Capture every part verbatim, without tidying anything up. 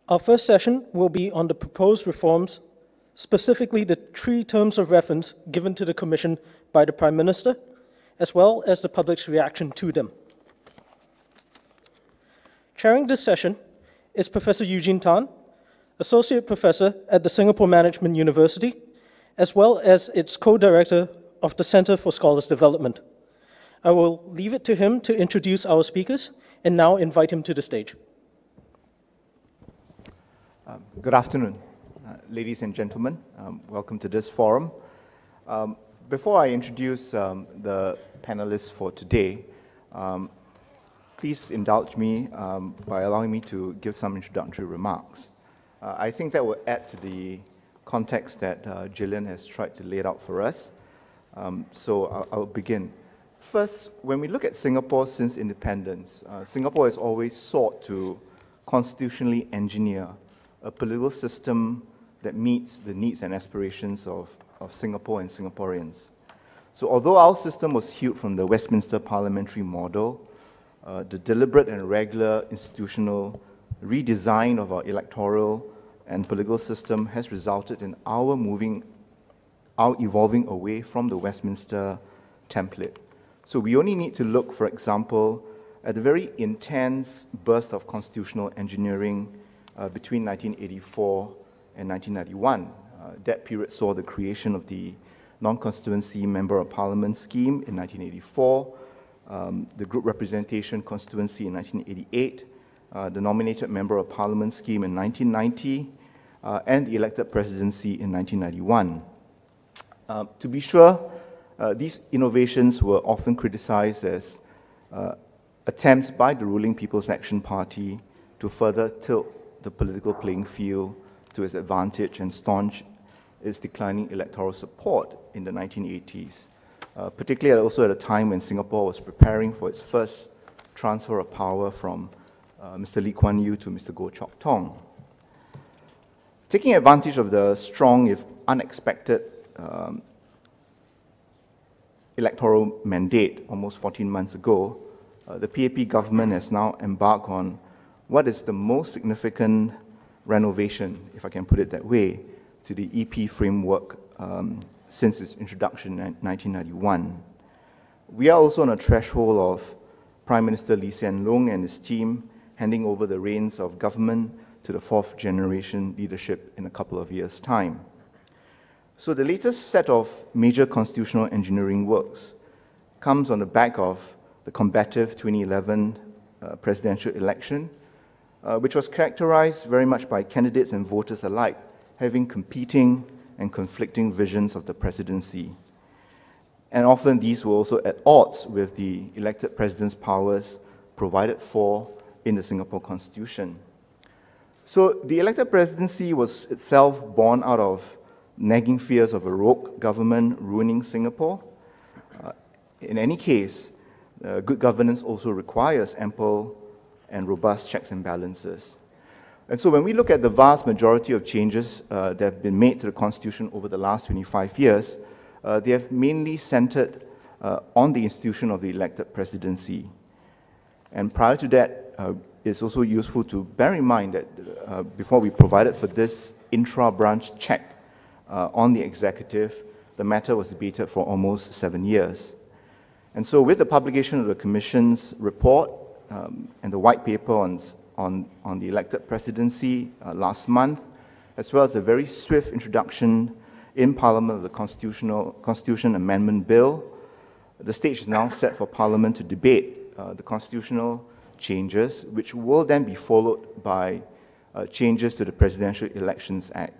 Our first session will be on the proposed reforms, specifically the three terms of reference given to the Commission by the Prime Minister, as well as the public's reaction to them. Chairing this session is Professor Eugene Tan, Associate Professor at the Singapore Management University, as well as its co-director of the Center for Scholars Development. I will leave it to him to introduce our speakers and now invite him to the stage. Um, good afternoon, uh, ladies and gentlemen. Um, welcome to this forum. Um, before I introduce um, the panelists for today, um, please indulge me um, by allowing me to give some introductory remarks. Uh, I think that will add to the context that uh, Gillian has tried to lay out for us. Um, so I'll, I'll begin. First, when we look at Singapore since independence, uh, Singapore has always sought to constitutionally engineer a political system that meets the needs and aspirations of, of Singapore and Singaporeans. So although our system was hewed from the Westminster parliamentary model, uh, the deliberate and regular institutional redesign of our electoral and political system has resulted in our moving, our evolving away from the Westminster template. So we only need to look, for example, at the very intense burst of constitutional engineering Uh, between nineteen eighty-four and nineteen ninety-one. Uh, that period saw the creation of the non-constituency Member of Parliament scheme in nineteen eighty-four, um, the group representation constituency in nineteen eighty-eight, uh, the nominated Member of Parliament scheme in nineteen ninety, uh, and the elected presidency in nineteen ninety-one. Uh, to be sure, uh, these innovations were often criticized as uh, attempts by the ruling People's Action Party to further tilt the political playing field to its advantage and staunch its declining electoral support in the nineteen eighties, uh, particularly also at a time when Singapore was preparing for its first transfer of power from uh, Mister Lee Kuan Yew to Mister Goh Chok Tong. Taking advantage of the strong, if unexpected, um, electoral mandate almost fourteen months ago, uh, the P A P government has now embarked on what is the most significant renovation, if I can put it that way, to the E P framework um, since its introduction in nineteen ninety-one. We are also on a threshold of Prime Minister Lee Hsien Loong and his team handing over the reins of government to the fourth generation leadership in a couple of years' time. So the latest set of major constitutional engineering works comes on the back of the combative twenty eleven uh, presidential election, Uh, which was characterized very much by candidates and voters alike having competing and conflicting visions of the presidency. And often these were also at odds with the elected president's powers provided for in the Singapore Constitution. So the elected presidency was itself born out of nagging fears of a rogue government ruining Singapore. Uh, in any case, uh, good governance also requires ample and robust checks and balances. And so when we look at the vast majority of changes uh, that have been made to the Constitution over the last twenty-five years, uh, they have mainly centered uh, on the institution of the elected presidency. And prior to that, uh, it's also useful to bear in mind that uh, before we provided for this intra-branch check uh, on the executive, the matter was debated for almost seven years. And so with the publication of the Commission's report, Um, and the white paper on, on, on the elected presidency uh, last month, as well as a very swift introduction in Parliament of the Constitutional, Constitution Amendment Bill, the stage is now set for Parliament to debate uh, the constitutional changes, which will then be followed by uh, changes to the Presidential Elections Act.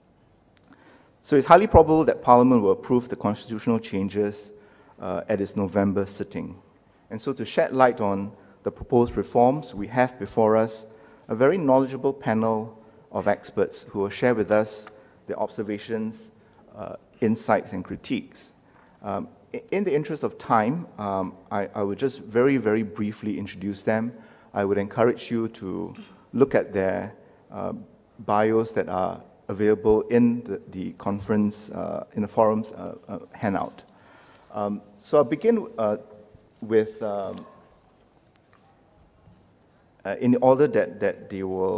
So it's highly probable that Parliament will approve the constitutional changes uh, at its November sitting. And so to shed light on the proposed reforms, we have before us a very knowledgeable panel of experts who will share with us their observations, uh, insights, and critiques. Um, in the interest of time, um, I, I would just very, very briefly introduce them. I would encourage you to look at their uh, bios that are available in the, the conference, uh, in the forum's uh, uh, handout. Um, so I'll begin uh, with um, Uh, in the order that, that they will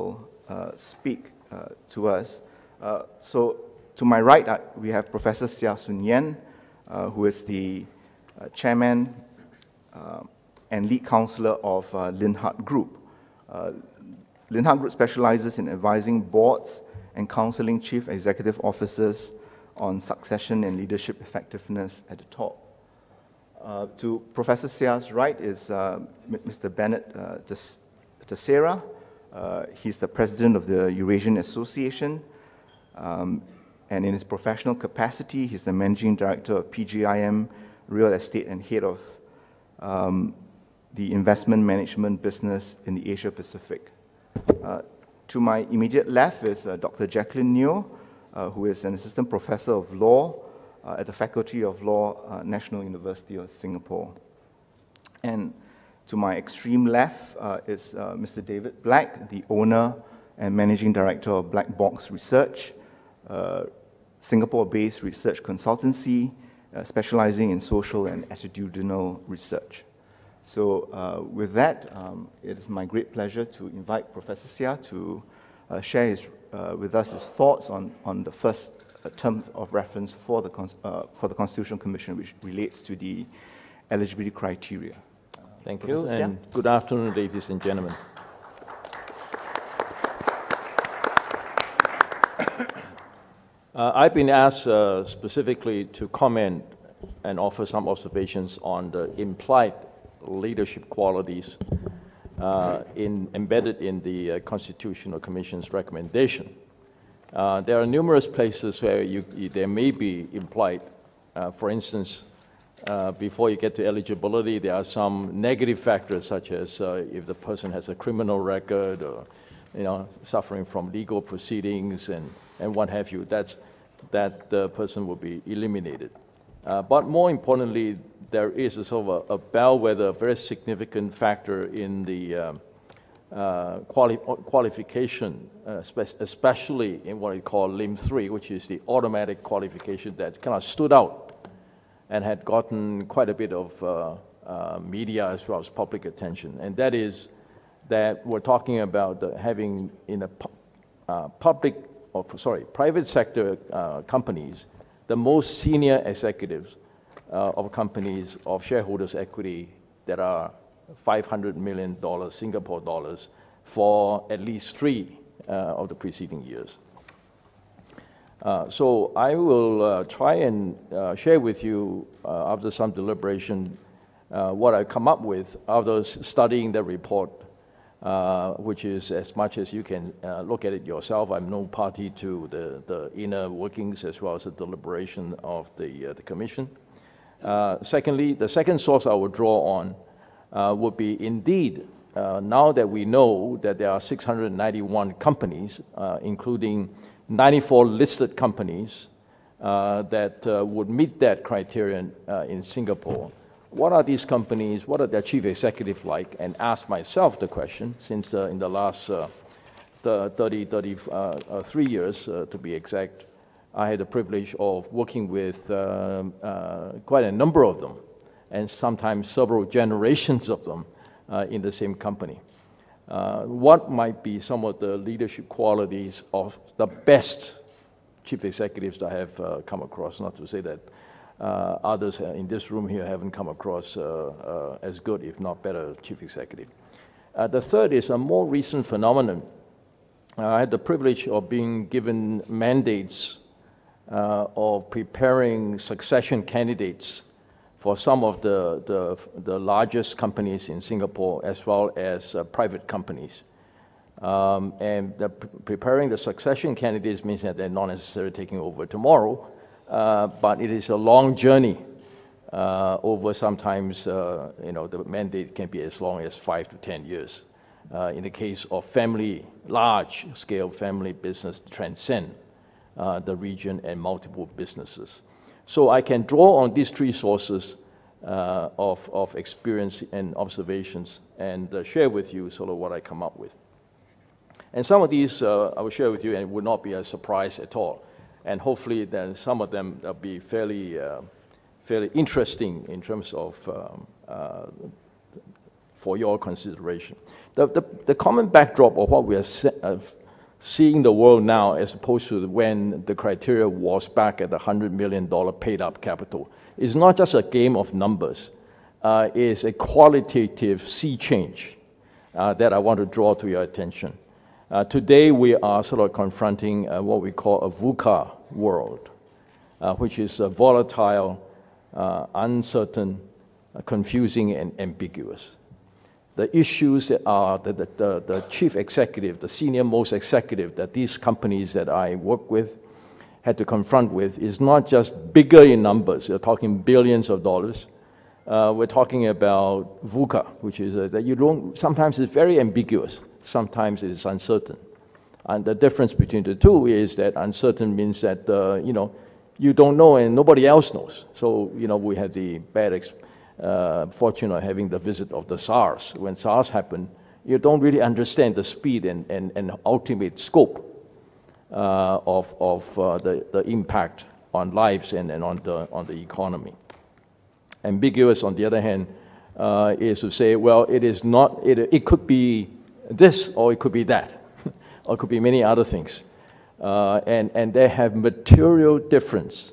uh, speak uh, to us. Uh, so to my right, uh, we have Professor Tsun-Yan, uh, who is the uh, chairman uh, and lead counselor of uh, LinHart Group. Uh, LinHart Group specializes in advising boards and counseling chief executive officers on succession and leadership effectiveness at the top. Uh, to Professor Hsieh's right is uh, Mister Benett uh, Theseira. Uh, he's the president of the Eurasian Association, um, and in his professional capacity, he's the managing director of P G I M Real Estate and head of um, the investment management business in the Asia Pacific. Uh, to my immediate left is uh, Doctor Jacqueline Neo, uh, who is an assistant professor of law uh, at the Faculty of Law, uh, National University of Singapore. And to my extreme left uh, is uh, Mister David Black, the owner and managing director of Black Box Research, uh, Singapore-based research consultancy uh, specializing in social and attitudinal research. So uh, with that, um, it is my great pleasure to invite Professor Hsieh to uh, share his, uh, with us his thoughts on, on the first uh, term of reference for the, uh, for the Constitutional Commission, which relates to the eligibility criteria. Uh, Thank Professor you, and Hsieh? good afternoon, ladies and gentlemen. Uh, I've been asked uh, specifically to comment and offer some observations on the implied leadership qualities uh, in, embedded in the uh, Constitutional Commission's recommendation. Uh, there are numerous places where you, you, there may be implied. Uh, for instance, uh, before you get to eligibility, there are some negative factors, such as uh, if the person has a criminal record or, you know, suffering from legal proceedings and, and what have you. That's, that uh, person will be eliminated. Uh, but more importantly, there is a sort of a, a bellwether, a very significant factor in the um, uh, quali qualification, uh, spe especially in what we call limb three, which is the automatic qualification that kind of stood out and had gotten quite a bit of uh, uh, media as well as public attention. And that is that we're talking about the having in a pu uh, public, or sorry, private sector uh, companies, the most senior executives uh, of companies of shareholders' equity that are five hundred million dollars Singapore dollars for at least three uh, of the preceding years. Uh, so I will uh, try and uh, share with you, uh, after some deliberation, uh, what I come up with after studying the report, uh, which is as much as you can uh, look at it yourself. I'm no party to the, the inner workings as well as the deliberation of the, uh, the Commission. Uh, secondly, the second source I will draw on uh, would be indeed, uh, now that we know that there are six hundred ninety-one companies, uh, including ninety-four listed companies uh, that uh, would meet that criterion uh, in Singapore. What are these companies? What are their chief executives like? And ask myself the question, since uh, in the last uh, thirty, thirty-three years, uh, to be exact, I had the privilege of working with uh, uh, quite a number of them, and sometimes several generations of them uh, in the same company. Uh, what might be some of the leadership qualities of the best chief executives that I have uh, come across? Not to say that uh, others in this room here haven't come across uh, uh, as good, if not better, chief executive. Uh, the third is a more recent phenomenon. Uh, I had the privilege of being given mandates uh, of preparing succession candidates for some of the, the, the largest companies in Singapore, as well as uh, private companies. Um, and the pre preparing the succession candidates means that they're not necessarily taking over tomorrow, uh, but it is a long journey uh, over sometimes, uh, you know, the mandate can be as long as five to ten years. Uh, in the case of family, large-scale family business transcend uh, the region and multiple businesses. So I can draw on these three sources uh, of, of experience and observations and uh, share with you sort of what I come up with. And some of these uh, I will share with you, and it would not be a surprise at all. And hopefully then some of them will be fairly, uh, fairly interesting in terms of um, uh, for your consideration. The, the, the common backdrop of what we are uh, seeing the world now as opposed to when the criteria was back at the one hundred million dollar paid up capital. It's not just a game of numbers. Uh, it's a qualitative sea change uh, that I want to draw to your attention. Uh, today we are sort of confronting uh, what we call a VUCA world, uh, which is uh, volatile, uh, uncertain, uh, confusing, and ambiguous. The issues that are the, the, the, the chief executive, the senior most executive that these companies that I work with had to confront with is not just bigger in numbers. You're talking billions of dollars. Uh, we're talking about VUCA, which is uh, that you don't, sometimes it's very ambiguous, sometimes it is uncertain. And the difference between the two is that uncertain means that, uh, you know, you don't know and nobody else knows. So, you know, we had the bad experience. Uh, fortune of having the visit of the SARS. When SARS happened, you don't really understand the speed and, and, and ultimate scope uh, of, of uh, the, the impact on lives and, and on, the, on the economy. Ambiguous, on the other hand, uh, is to say, well, it is not, it, it could be this or it could be that, or it could be many other things. Uh, and, and they have material difference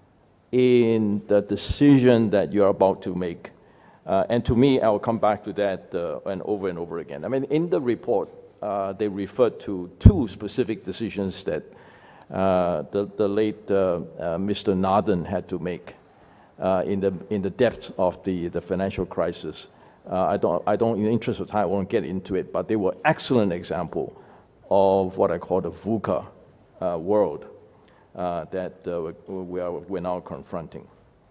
in the decision that you're about to make. Uh, and to me, I will come back to that uh, and over and over again. I mean, in the report, uh, they referred to two specific decisions that uh, the, the late uh, uh, Mister Nathan had to make uh, in, the, in the depths of the, the financial crisis. Uh, I, don't, I don't, in the interest of time, I won't get into it, but they were excellent example of what I call the VUCA uh, world. Uh, that uh, we are, we're now confronting.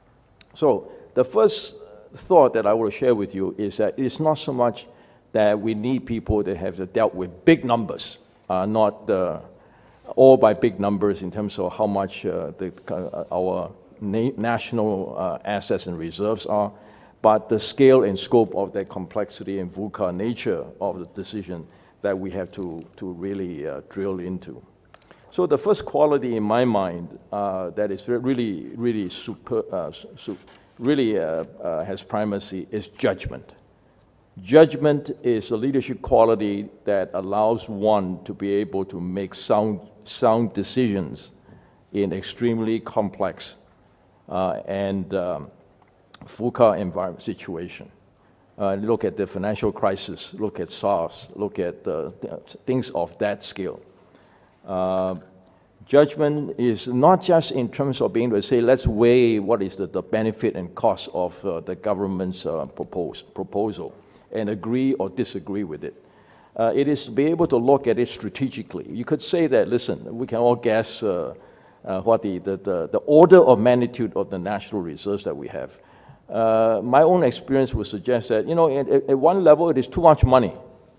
So the first thought that I will share with you is that it's not so much that we need people that have dealt with big numbers, uh, not uh, all by big numbers in terms of how much uh, the, uh, our na national uh, assets and reserves are, but the scale and scope of that complexity and VUCA nature of the decision that we have to, to really uh, drill into. So the first quality in my mind uh, that is really, really super, uh, su really uh, uh, has primacy is judgment. Judgment is a leadership quality that allows one to be able to make sound, sound decisions in extremely complex uh, and um, VUCA environment situation. Uh, look at the financial crisis, look at SARS, look at uh, things of that scale. Uh, judgment is not just in terms of being able to say, let's weigh what is the, the benefit and cost of uh, the government's uh, propose, proposal and agree or disagree with it. Uh, it is to be able to look at it strategically. You could say that, listen, we can all guess uh, uh, what the, the, the, the order of magnitude of the national reserves that we have. Uh, my own experience would suggest that, you know, at, at one level it is too much money.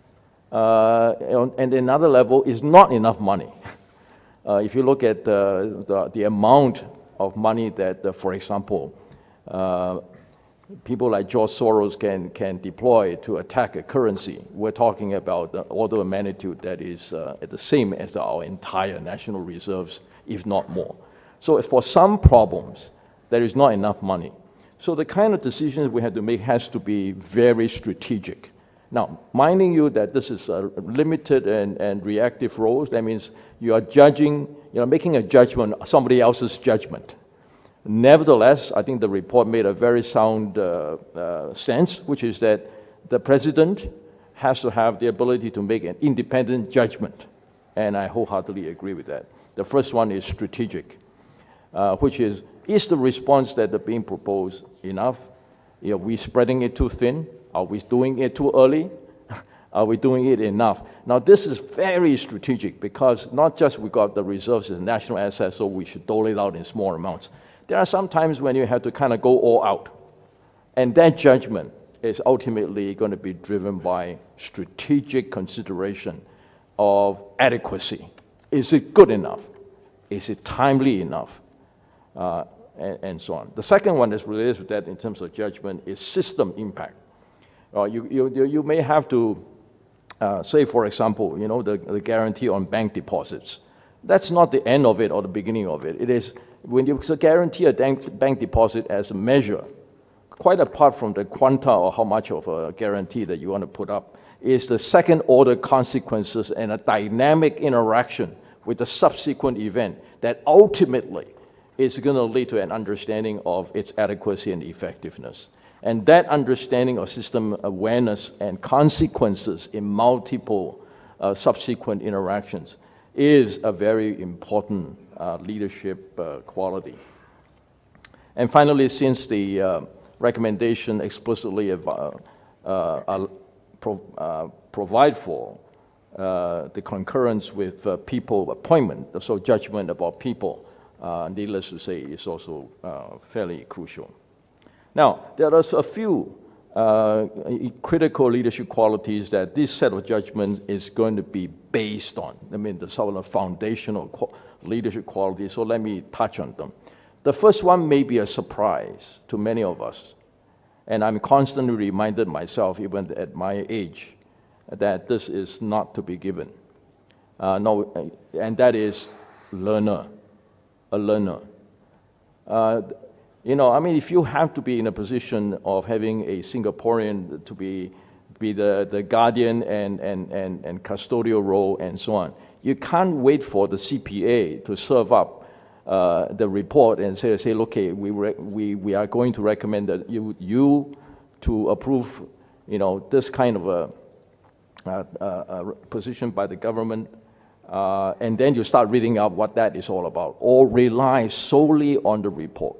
Uh, and another level is not enough money. Uh, if you look at uh, the, the amount of money that, uh, for example, uh, people like George Soros can, can deploy to attack a currency, we're talking about the order of magnitude that is uh, the same as our entire national reserves, if not more. So for some problems, there is not enough money. So the kind of decisions we have to make has to be very strategic. Now, minding you that this is a limited and, and reactive roles, that means you are judging, you know, making a judgment on somebody else's judgment. Nevertheless, I think the report made a very sound uh, uh, sense, which is that the president has to have the ability to make an independent judgment. And I wholeheartedly agree with that. The first one is strategic, uh, which is, is the response that is being proposed enough? Are we spreading it too thin? Are we doing it too early? Are we doing it enough? Now, this is very strategic because not just we got the reserves as national assets, so we should dole it out in small amounts. There are some times when you have to kind of go all out. And that judgment is ultimately going to be driven by strategic consideration of adequacy. Is it good enough? Is it timely enough? Uh, and, and so on. The second one that's related to that in terms of judgment is system impact. Uh, you, you, you may have to uh, say, for example, you know, the, the guarantee on bank deposits. That's not the end of it or the beginning of it. It is when you guarantee a bank, bank deposit as a measure, quite apart from the quanta or how much of a guarantee that you want to put up, is the second-order consequences and a dynamic interaction with the subsequent event that ultimately is going to lead to an understanding of its adequacy and effectiveness. And that understanding of system awareness and consequences in multiple uh, subsequent interactions is a very important uh, leadership uh, quality. And finally, since the uh, recommendation explicitly uh, uh, pro uh, provide for uh, the concurrence with uh, people appointment, so judgment about people, uh, needless to say, is also uh, fairly crucial. Now, there are a few uh, critical leadership qualities that this set of judgments is going to be based on. I mean, the sort of foundational qu leadership qualities, so let me touch on them. The first one may be a surprise to many of us, and I'm constantly reminded myself, even at my age, that this is not to be given. Uh, no, and that is learner, a learner. Uh, you know, I mean, if you have to be in a position of having a Singaporean to be, be the, the guardian and, and, and, and custodial role and so on, you can't wait for the C P A to serve up Uh, the report and say, say okay, we, we, we are going to recommend that you, you to approve, you know, this kind of a, a, a, a position by the government, uh, and then you start reading out what that is all about, or rely solely on the report.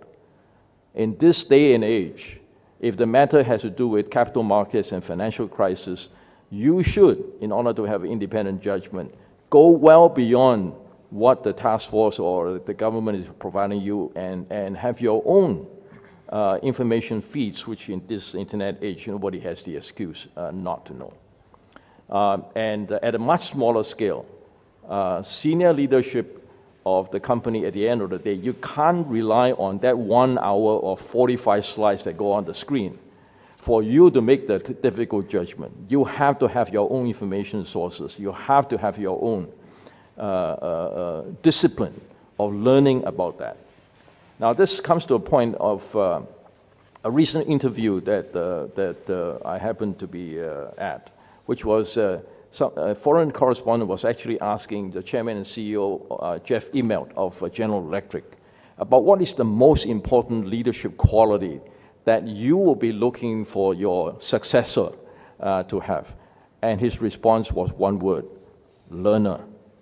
In this day and age, if the matter has to do with capital markets and financial crisis, you should, in order to have independent judgment, go well beyond what the task force or the government is providing you, and, and have your own uh, information feeds, which in this internet age, nobody has the excuse uh, not to know. Um, and uh, at a much smaller scale, uh, senior leadership of the company at the end of the day, you can't rely on that one hour or forty-five slides that go on the screen for you to make the difficult judgment. You have to have your own information sources. You have to have your own Uh, uh, uh, discipline of learning about that. Now, this comes to a point of uh, a recent interview that, uh, that uh, I happened to be uh, at, which was uh, some, a foreign correspondent was actually asking the chairman and C E O, uh, Jeff Immelt of uh, General Electric, about what is the most important leadership quality that you will be looking for your successor uh, to have. And his response was one word: learner.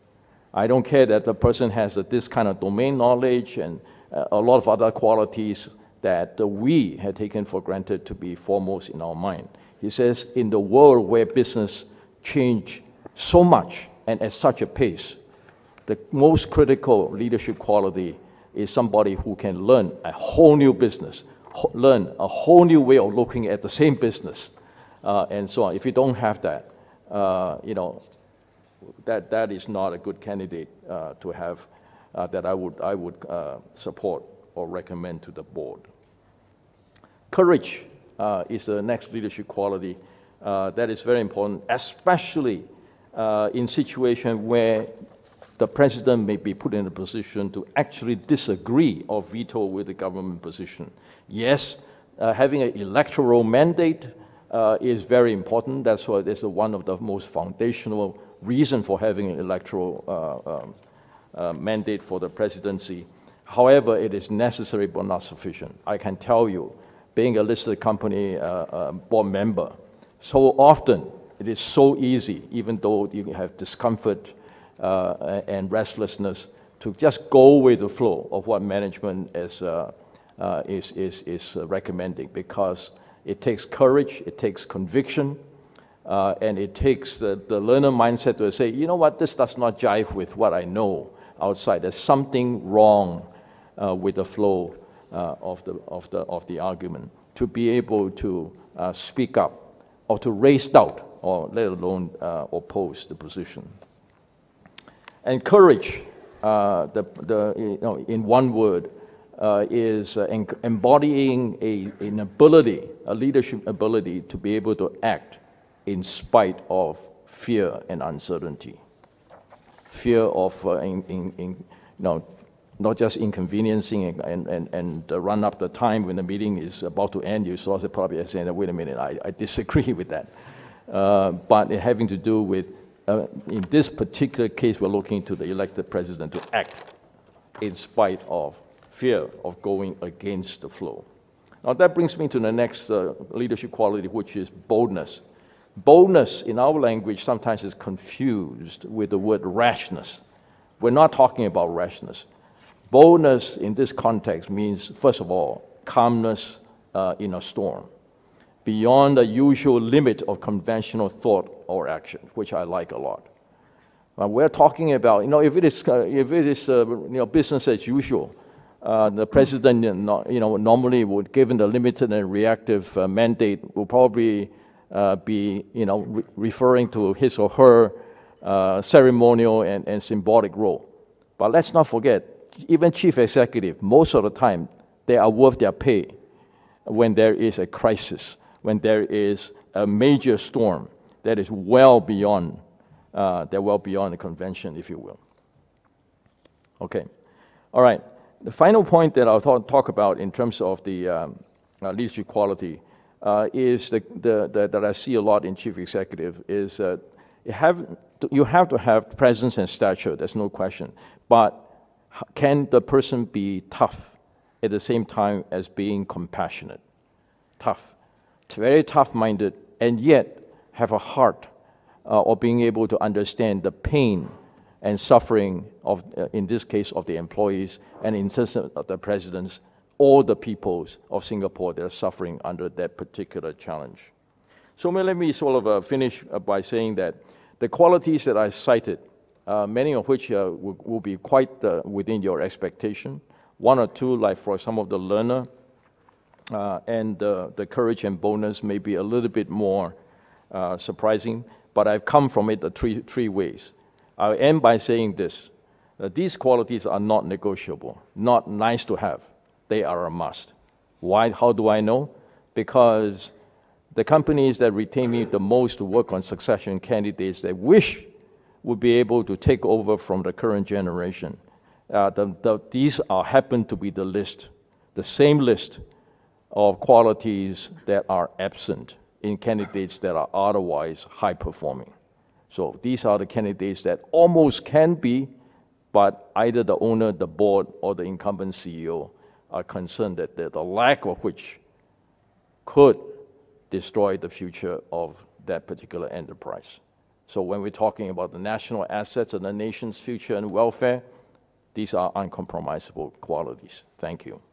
I don't care that the person has uh, this kind of domain knowledge and uh, a lot of other qualities that uh, we had taken for granted to be foremost in our mind. He says, in the world where business change so much and at such a pace, the most critical leadership quality is somebody who can learn a whole new business, learn a whole new way of looking at the same business, uh, and so on. If you don't have that, uh, you know, that that is not a good candidate uh, to have, uh, that I would I would uh, support or recommend to the board. Courage uh, is the next leadership quality uh, that is very important, especially uh, in situations where the president may be put in a position to actually disagree or veto with the government position. Yes, uh, having an electoral mandate uh, is very important. That's why it's one of the most foundational reason for having an electoral uh, um, uh, mandate for the presidency. However, it is necessary but not sufficient. I can tell you, being a listed company uh, uh, board member, so often it is so easy, even though you have discomfort uh, and restlessness, to just go with the flow of what management is, uh, uh, is, is, is recommending, because it takes courage, it takes conviction, Uh, and it takes the, the learner mindset to say, you know what, this does not jive with what I know outside. There's something wrong uh, with the flow uh, of, the, of, the, of the argument. To be able to uh, speak up or to raise doubt, or let alone uh, oppose the position. And courage, uh, the, the, you know, in one word, uh, is uh, embodying a, an ability, a leadership ability to be able to act in spite of fear and uncertainty. Fear of, uh, in, in, in, you know, not just inconveniencing and, and, and, and uh, run up the time when the meeting is about to end. You saw the probably saying, wait a minute, I, I disagree with that. uh, but it having to do with, uh, in this particular case, we're looking to the elected president to act in spite of fear of going against the flow. Now that brings me to the next uh, leadership quality, which is boldness. Boldness in our language sometimes is confused with the word rashness. We're not talking about rashness. Boldness in this context means, first of all, calmness uh, in a storm, beyond the usual limit of conventional thought or action, which I like a lot. Uh, we're talking about, you know, if it is, uh, if it is uh, you know, business as usual, uh, the president, you know, normally would, given the limited and reactive uh, mandate, will probably uh, be, you know, re referring to his or her uh, ceremonial and, and symbolic role. But let's not forget, even chief executive, most of the time, they are worth their pay when there is a crisis, when there is a major storm that is well beyond, uh, they're well beyond the convention, if you will. Okay, all right. The final point that I'll talk, talk about in terms of the um, uh, leadership quality uh, is the, the, the, that I see a lot in chief executive is uh, you, have to, you have to have presence and stature, there's no question. But can the person be tough at the same time as being compassionate? Tough, very tough-minded, and yet have a heart uh, of being able to understand the pain and suffering of, uh, in this case, of the employees, and in terms of the presidents, all the peoples of Singapore that are suffering under that particular challenge. So let me sort of uh, finish by saying that the qualities that I cited, uh, many of which uh, will, will be quite uh, within your expectation. One or two, like for some of the learner, uh, and uh, the courage and boldness may be a little bit more uh, surprising, but I've come from it uh, three, three ways. I'll end by saying this, that these qualities are not negotiable, not nice to have. They are a must. Why? How do I know? Because the companies that retain me the most to work on succession candidates that wish would be able to take over from the current generation, uh, the, the, these are, happen to be the list, the same list of qualities that are absent in candidates that are otherwise high-performing. So these are the candidates that almost can be, but either the owner, the board, or the incumbent C E O are concerned that the, the lack of which could destroy the future of that particular enterprise. So when we're talking about the national assets and the nation's future and welfare, these are uncompromisable qualities. Thank you.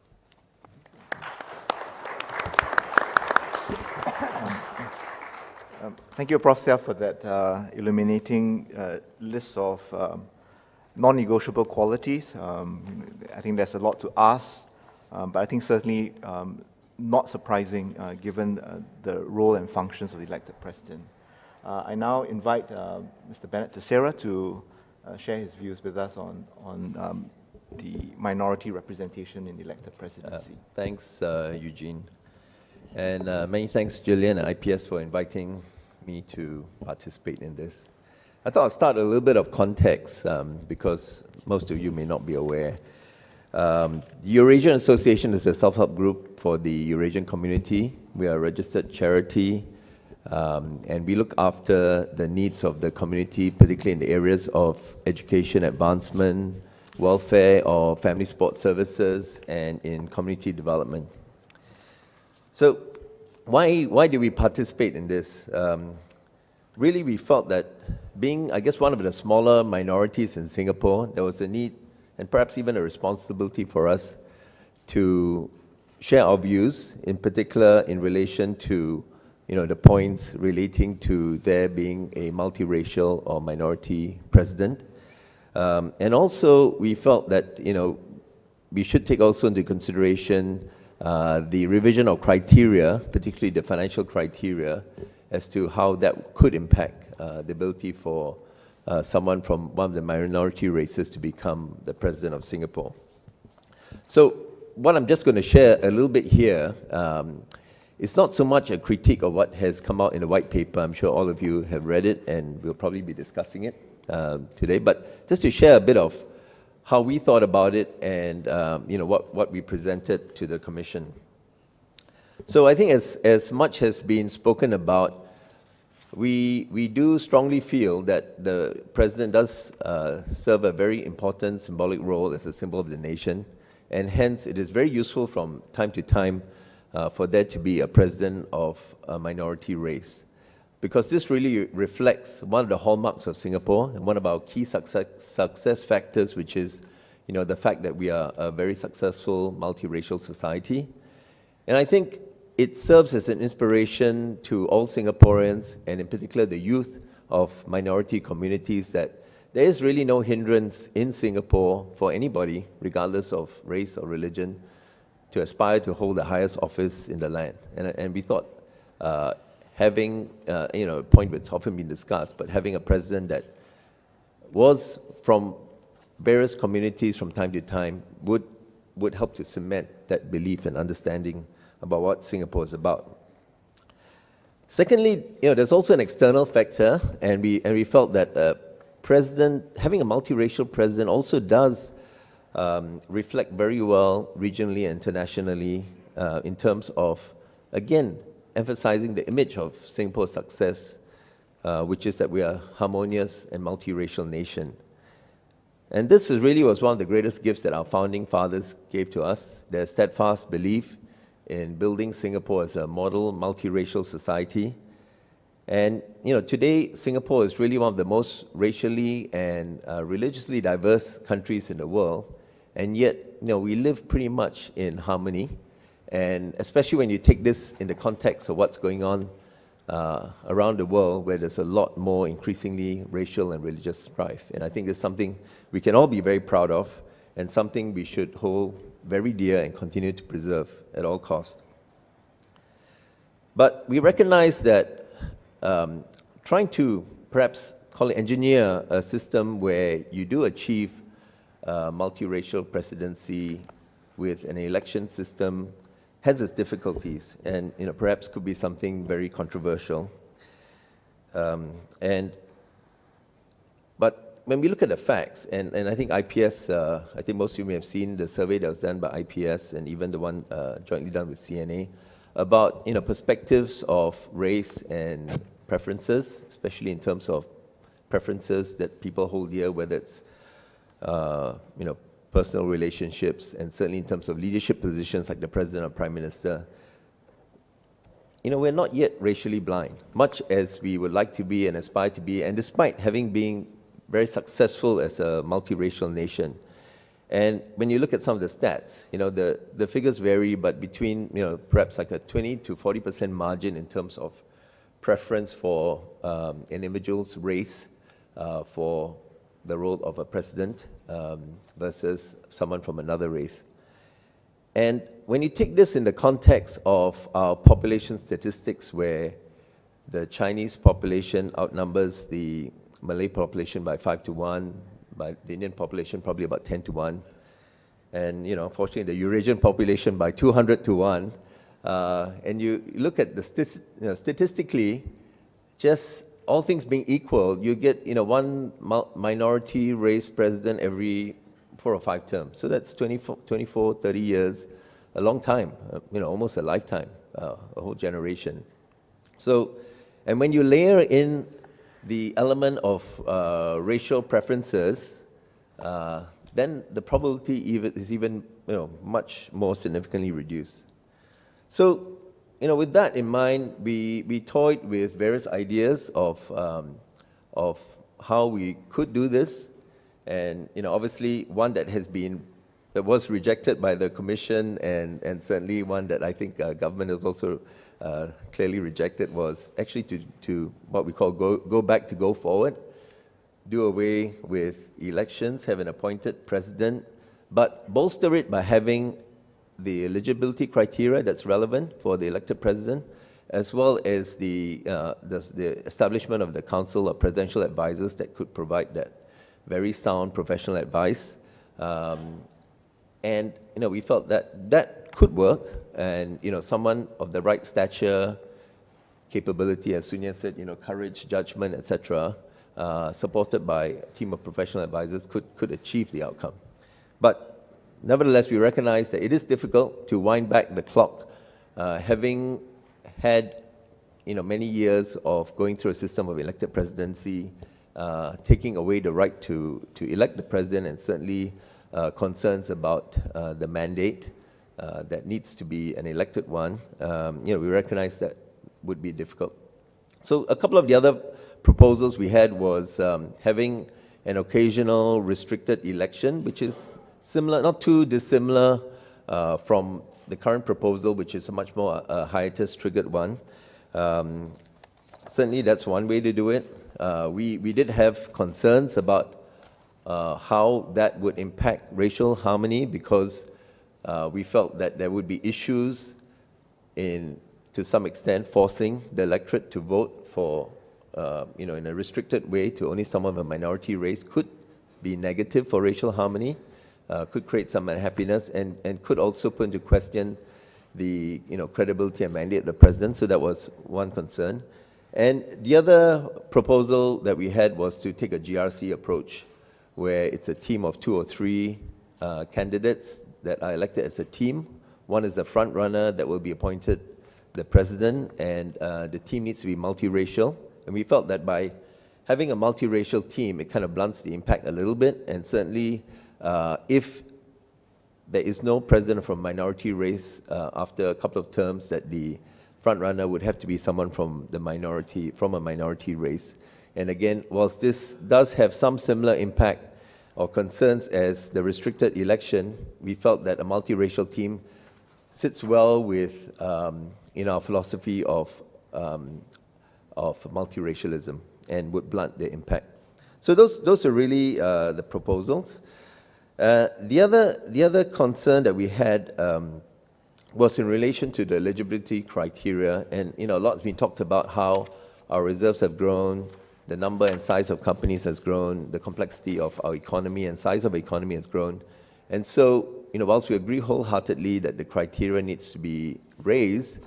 Um, thank you, Professor Hsieh, for that uh, illuminating uh, list of um, non-negotiable qualities. Um, I think there's a lot to ask, um, but I think certainly um, not surprising uh, given uh, the role and functions of the elected president. Uh, I now invite uh, Mister Benett Theseira to uh, share his views with us on, on um, the minority representation in the elected presidency. Uh, thanks, uh, Eugene. And uh, many thanks, Julian and I P S, for inviting me to participate in this. I thought I'd start a little bit of context um, because most of you may not be aware. Um, the Eurasian Association is a self-help group for the Eurasian community. We are a registered charity, um, and we look after the needs of the community, particularly in the areas of education advancement, welfare or family support services, and in community development. So why, why do we participate in this? Um, really, we felt that being, I guess, one of the smaller minorities in Singapore, there was a need and perhaps even a responsibility for us to share our views, in particular in relation to, you know, the points relating to there being a multiracial or minority president. Um, and also, we felt that, you know, we should take also into consideration Uh, the revision of criteria, particularly the financial criteria, as to how that could impact uh, the ability for uh, someone from one of the minority races to become the president of Singapore. So what I'm just going to share a little bit here, um, it's not so much a critique of what has come out in the white paper. I'm sure all of you have read it, and we'll probably be discussing it uh, today, but just to share a bit of how we thought about it and um, you know, what, what we presented to the Commission. So I think as, as much has been spoken about we, we do strongly feel that the president does uh, serve a very important symbolic role as a symbol of the nation, and hence it is very useful from time to time uh, for there to be a president of a minority race. Because this really reflects one of the hallmarks of Singapore and one of our key success, success factors, which is, you know, the fact that we are a very successful multiracial society. And I think it serves as an inspiration to all Singaporeans, and in particular the youth of minority communities, that there is really no hindrance in Singapore for anybody, regardless of race or religion, to aspire to hold the highest office in the land. And, and we thought, uh, having, uh, you know, a point that's often been discussed, but having a president that was from various communities from time to time would, would help to cement that belief and understanding about what Singapore is about. Secondly, you know, there's also an external factor, and we, and we felt that uh, president, having a multiracial president also does um, reflect very well regionally and internationally uh, in terms of, again, emphasizing the image of Singapore's success, uh, which is that we are a harmonious and multiracial nation. And this is really was one of the greatest gifts that our founding fathers gave to us, their steadfast belief in building Singapore as a model multiracial society. And you know, today Singapore is really one of the most racially and uh, religiously diverse countries in the world, and yet you know, we live pretty much in harmony. And especially when you take this in the context of what's going on uh, around the world, where there's a lot more increasingly racial and religious strife. And I think it's something we can all be very proud of, and something we should hold very dear and continue to preserve at all costs. But we recognize that um, trying to perhaps call it engineer a system where you do achieve uh, multiracial presidency with an election system has its difficulties, and you know, perhaps could be something very controversial. Um, and, but when we look at the facts, and, and I think I P S, uh, I think most of you may have seen the survey that was done by I P S and even the one uh, jointly done with C N A about you know, perspectives of race and preferences, especially in terms of preferences that people hold dear, whether it's uh, you know, personal relationships, and certainly in terms of leadership positions like the President or Prime Minister. You know, we're not yet racially blind, much as we would like to be and aspire to be, and despite having been very successful as a multiracial nation. And when you look at some of the stats, you know, the, the figures vary, but between, you know, perhaps like a twenty to forty percent margin in terms of preference for um, an individual's race uh, for the role of a president um, versus someone from another race. And when you take this in the context of our population statistics, where the Chinese population outnumbers the Malay population by five to one, by the Indian population probably about ten to one, and you know, unfortunately the Eurasian population by two hundred to one, uh, and you look at the st you know, statistically, just all things being equal, you get you know, one minority race president every four or five terms. So that's twenty-four, twenty-four thirty years, a long time, uh, you know, almost a lifetime, uh, a whole generation. So, and when you layer in the element of uh, racial preferences, uh, then the probability even is even you know, much more significantly reduced. So, you know, with that in mind, we, we toyed with various ideas of, um, of how we could do this. And, you know, obviously one that has been, that was rejected by the Commission, and, and certainly one that I think uh, government has also uh, clearly rejected, was actually to, to what we call go, go back to go forward, do away with elections, have an appointed president, but bolster it by having the eligibility criteria that's relevant for the elected president, as well as the, uh, the, the establishment of the Council of Presidential Advisors that could provide that very sound professional advice. Um, and you know, we felt that that could work, and you know, someone of the right stature, capability, as Tsun-Yan said, you know, courage, judgment, et cetera, uh, supported by a team of professional advisors, could, could achieve the outcome. But nevertheless, we recognize that it is difficult to wind back the clock, uh, having had you know, many years of going through a system of elected presidency, uh, taking away the right to, to elect the president, and certainly uh, concerns about uh, the mandate uh, that needs to be an elected one, um, you know, we recognize that would be difficult. So a couple of the other proposals we had was um, having an occasional restricted election, which is similar, not too dissimilar uh, from the current proposal, which is a much more uh, hiatus-triggered one. Um, certainly, that's one way to do it. Uh, we, we did have concerns about uh, how that would impact racial harmony, because uh, we felt that there would be issues in, to some extent, forcing the electorate to vote for, uh, you know, in a restricted way to only someone of a minority race could be negative for racial harmony. Uh, could create some unhappiness, and, and could also put into question the you know, credibility and mandate of the president. So that was one concern. And the other proposal that we had was to take a G R C approach, where it's a team of two or three uh, candidates that are elected as a team. One is the front runner that will be appointed the president, and uh, the team needs to be multiracial. And we felt that by having a multiracial team, it kind of blunts the impact a little bit, and certainly Uh, if there is no president from minority race uh, after a couple of terms, that the front runner would have to be someone from the minority, from a minority race. And again, whilst this does have some similar impact or concerns as the restricted election, we felt that a multiracial team sits well with um, in our philosophy of um, of multiracialism and would blunt the impact. So those those are really uh, the proposals. Uh, the other, the other concern that we had um, was in relation to the eligibility criteria, and you know, a lot's been talked about how our reserves have grown, the number and size of companies has grown, the complexity of our economy and size of our economy has grown, and so you know, whilst we agree wholeheartedly that the criteria needs to be raised,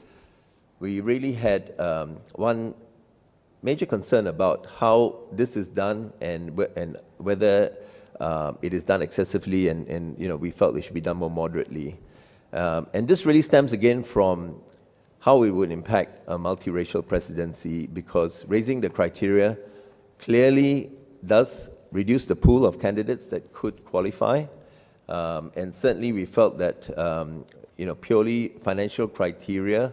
we really had um, one major concern about how this is done and and whether Uh, it is done excessively, and, and you know, we felt it should be done more moderately. Um, and this really stems again from how it would impact a multiracial presidency, because raising the criteria clearly does reduce the pool of candidates that could qualify. Um, and certainly we felt that um, you know, purely financial criteria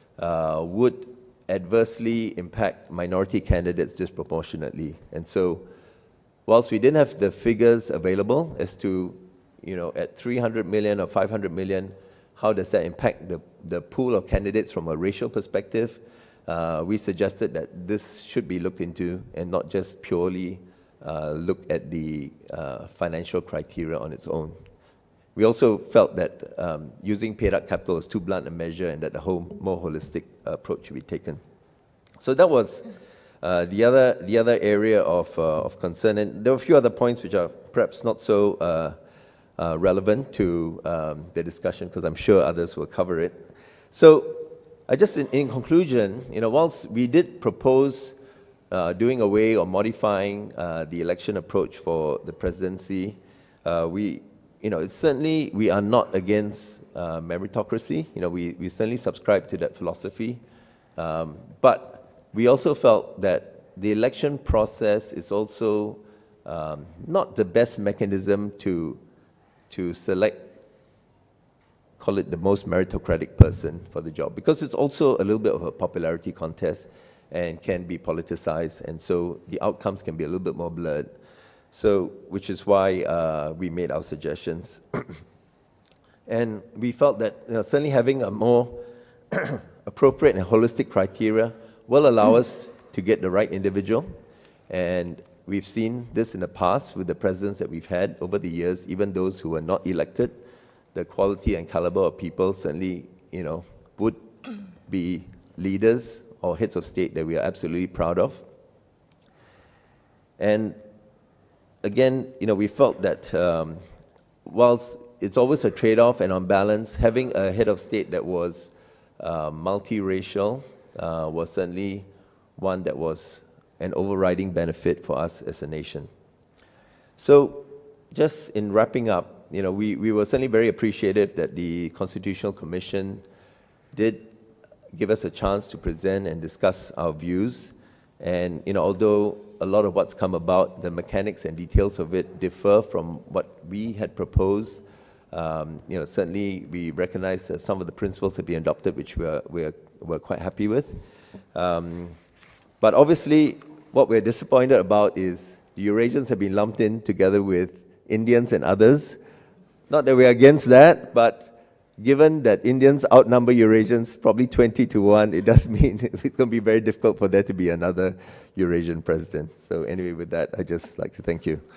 uh, would adversely impact minority candidates disproportionately. And so, whilst we didn't have the figures available as to, you know, at three hundred million or five hundred million, how does that impact the, the pool of candidates from a racial perspective, uh, we suggested that this should be looked into and not just purely uh, look at the uh, financial criteria on its own. We also felt that um, using paid-up capital is too blunt a measure, and that the whole more holistic approach should be taken. So that was Uh, the other, the other area of, uh, of concern, and there were a few other points which are perhaps not so uh, uh, relevant to um, the discussion, because I'm sure others will cover it. So, I just in, in conclusion, you know, whilst we did propose uh, doing away or modifying uh, the election approach for the presidency, uh, we, you know, it's certainly we are not against uh, meritocracy. You know, we we certainly subscribe to that philosophy, um, but we also felt that the election process is also um, not the best mechanism to, to select, call it the most meritocratic person for the job, because it's also a little bit of a popularity contest and can be politicized, and so the outcomes can be a little bit more blurred. So, which is why uh, we made our suggestions. And we felt that you know, certainly having a more appropriate and holistic criteria will allow us to get the right individual, and we've seen this in the past with the presidents that we've had over the years, even those who were not elected. The quality and caliber of people certainly, you know, would be leaders or heads of state that we are absolutely proud of. And again, you know, we felt that um, whilst it's always a trade-off, and on balance, having a head of state that was uh, multiracial Uh, was certainly one that was an overriding benefit for us as a nation. So, just in wrapping up, you know, we, we were certainly very appreciative that the Constitutional Commission did give us a chance to present and discuss our views. And, you know, although a lot of what's come about, the mechanics and details of it differ from what we had proposed, um, you know, certainly we recognize that some of the principles have been adopted, which we're, we're, we're quite happy with. Um, but obviously, what we're disappointed about is the Eurasians have been lumped in together with Indians and others. Not that we're against that, but given that Indians outnumber Eurasians probably twenty to one, it does mean it's going to be very difficult for there to be another Eurasian president. So anyway, with that, I'd just like to thank you.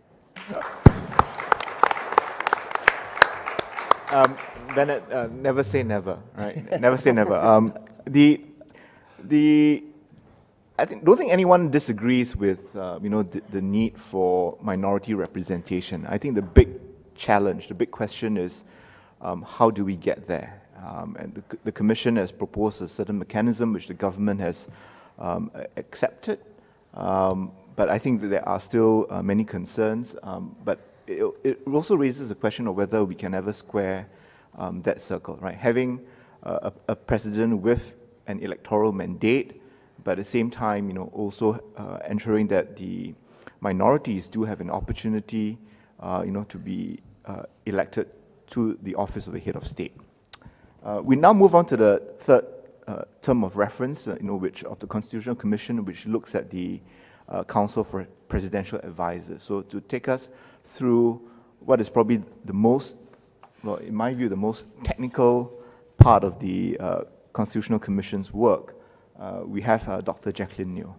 Um, Benett, uh, never say never, right? Never say never. Um, the, the, I think, don't think anyone disagrees with, uh, you know, the, the need for minority representation. I think the big challenge, the big question is, um, how do we get there? Um, and the, the Commission has proposed a certain mechanism which the government has um, accepted, um, but I think that there are still uh, many concerns. Um, but it, it also raises the question of whether we can ever square um, that circle, right? Having uh, a, a president with an electoral mandate, but at the same time, you know, also uh, ensuring that the minorities do have an opportunity, uh, you know, to be uh, elected to the office of the head of state. Uh, we now move on to the third uh, term of reference, uh, you know, which of the Constitutional Commission, which looks at the uh, Council for Presidential Advisors. So to take us through what is probably the most, well, in my view, the most technical part of the uh, Constitutional Commission's work, uh, we have uh, Doctor Jacqueline Neo.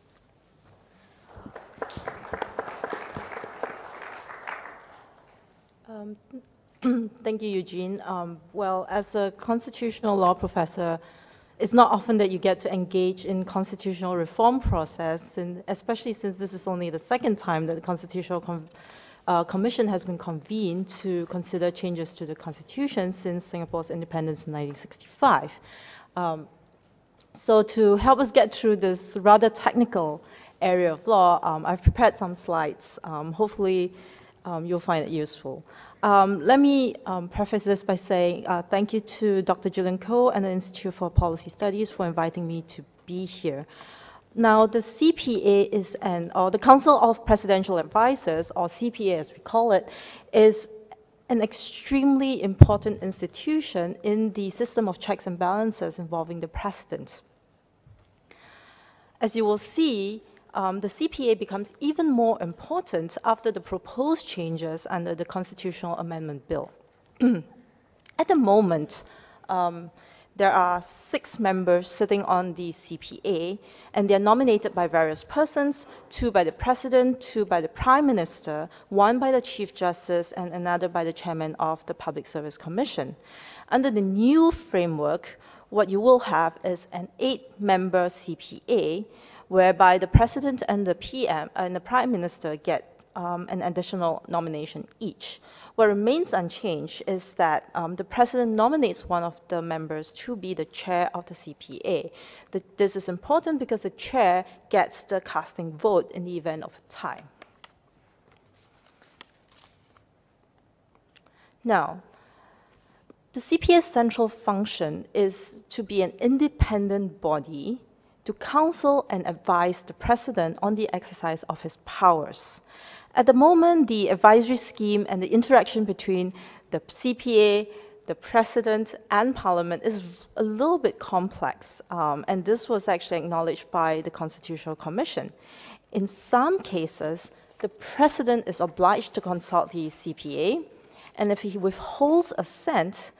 Um, Thank you, Eugene. Um, well, as a constitutional law professor, it's not often that you get to engage in constitutional reform process, and especially since this is only the second time that the Constitutional Com uh, Commission has been convened to consider changes to the Constitution since Singapore's independence in nineteen sixty-five. Um, so to help us get through this rather technical area of law, um, I've prepared some slides. Um, hopefully, um, you'll find it useful. Um, let me um, preface this by saying uh, thank you to Doctor Gillian Koh and the Institute for Policy Studies for inviting me to be here. Now, the C P A is an, or the Council of Presidential Advisors, or C P A as we call it, is an extremely important institution in the system of checks and balances involving the president. As you will see, Um, the C P A becomes even more important after the proposed changes under the Constitutional Amendment Bill. At the moment, um, there are six members sitting on the C P A, and they're nominated by various persons, two by the President, two by the Prime Minister, one by the Chief Justice, and another by the Chairman of the Public Service Commission. Under the new framework, what you will have is an eight-member C P A, whereby the President and the P M and the Prime Minister get um, an additional nomination each. What remains unchanged is that um, the President nominates one of the members to be the chair of the C P A. The, this is important because the chair gets the casting vote in the event of a tie. Now, the C P A's central function is to be an independent body to counsel and advise the President on the exercise of his powers. At the moment, the advisory scheme and the interaction between the C P A, the President, and Parliament is a little bit complex, um, and this was actually acknowledged by the Constitutional Commission. In some cases, the President is obliged to consult the C P A, and if he withholds assent,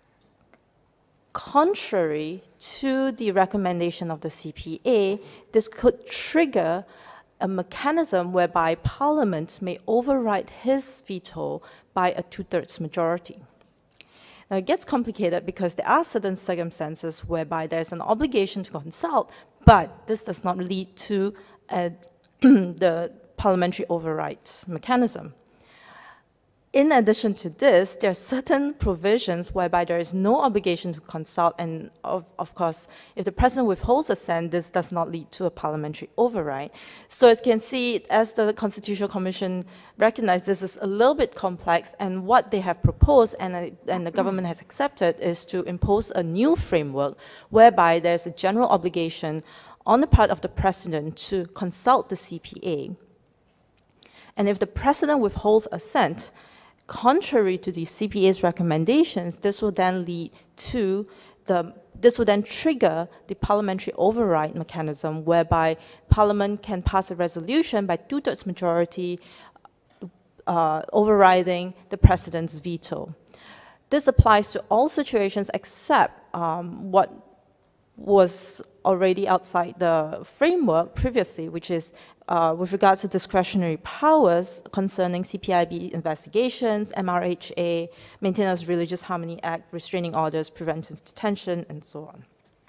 contrary to the recommendation of the C P A, this could trigger a mechanism whereby Parliament may override his veto by a two-thirds majority. Now, it gets complicated because there are certain circumstances whereby there's an obligation to consult, but this does not lead to uh, the parliamentary override mechanism. In addition to this, there are certain provisions whereby there is no obligation to consult, and of, of course, if the president withholds assent, this does not lead to a parliamentary override. So as you can see, as the Constitutional Commission recognized, this is a little bit complex, and what they have proposed and, uh, and the government has accepted is to impose a new framework whereby there's a general obligation on the part of the president to consult the C P A. And if the president withholds assent, contrary to the C P A's recommendations, this will then lead to the, this will then trigger the parliamentary override mechanism whereby Parliament can pass a resolution by two-thirds majority uh, overriding the president's veto. This applies to all situations except um, what was already outside the framework previously, which is uh, with regards to discretionary powers concerning C P I B investigations, M R H A, Maintenance of Religious Harmony Act, restraining orders, preventive detention, and so on.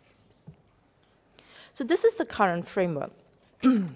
So this is the current framework. In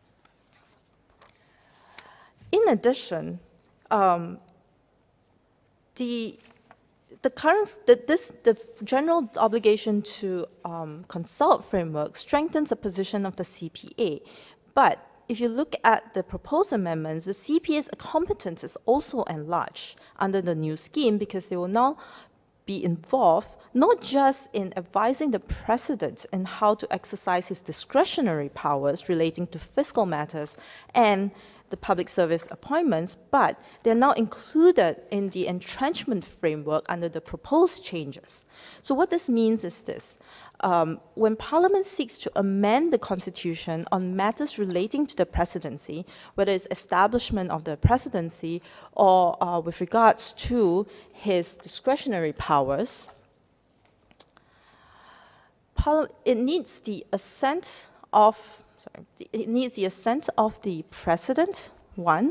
addition, um, the The current, the, this, the general obligation to um, consult framework strengthens the position of the C P A. But if you look at the proposed amendments, the C P A's competence is also enlarged under the new scheme because they will now be involved not just in advising the president in how to exercise his discretionary powers relating to fiscal matters and the public service appointments, but they're now included in the entrenchment framework under the proposed changes. So what this means is this. Um, when Parliament seeks to amend the Constitution on matters relating to the presidency, whether it's establishment of the presidency or uh, with regards to his discretionary powers, it needs the assent of Sorry, it needs the assent of the president, one.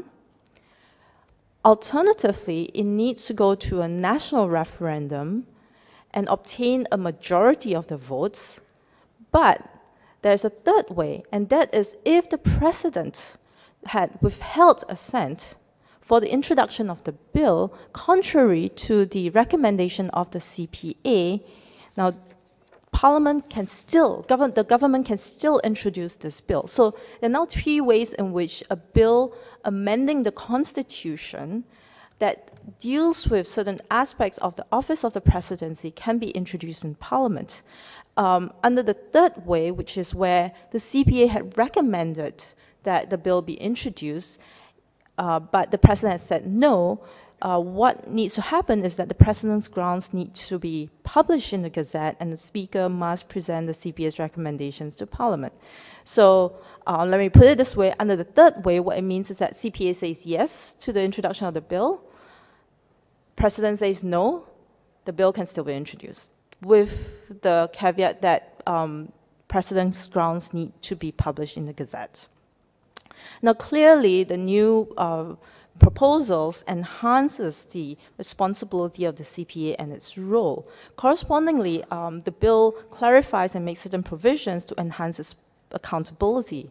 Alternatively, it needs to go to a national referendum and obtain a majority of the votes. But there's a third way, and that is if the president had withheld assent for the introduction of the bill, contrary to the recommendation of the C P A. Now, Parliament can still, govern, the government can still introduce this bill. So there are now three ways in which a bill amending the Constitution that deals with certain aspects of the office of the presidency can be introduced in Parliament. Um, under the third way, which is where the C P A had recommended that the bill be introduced, uh, but the president has said no, Uh, what needs to happen is that the president's grounds need to be published in the Gazette, and the Speaker must present the C P A's recommendations to Parliament. So uh, let me put it this way. Under the third way, what it means is that C P A says yes to the introduction of the bill. President says no, the bill can still be introduced, with the caveat that um, president's grounds need to be published in the Gazette. Now, clearly, the new uh, proposals enhances the responsibility of the C P A and its role. Correspondingly, um, the bill clarifies and makes certain provisions to enhance its accountability.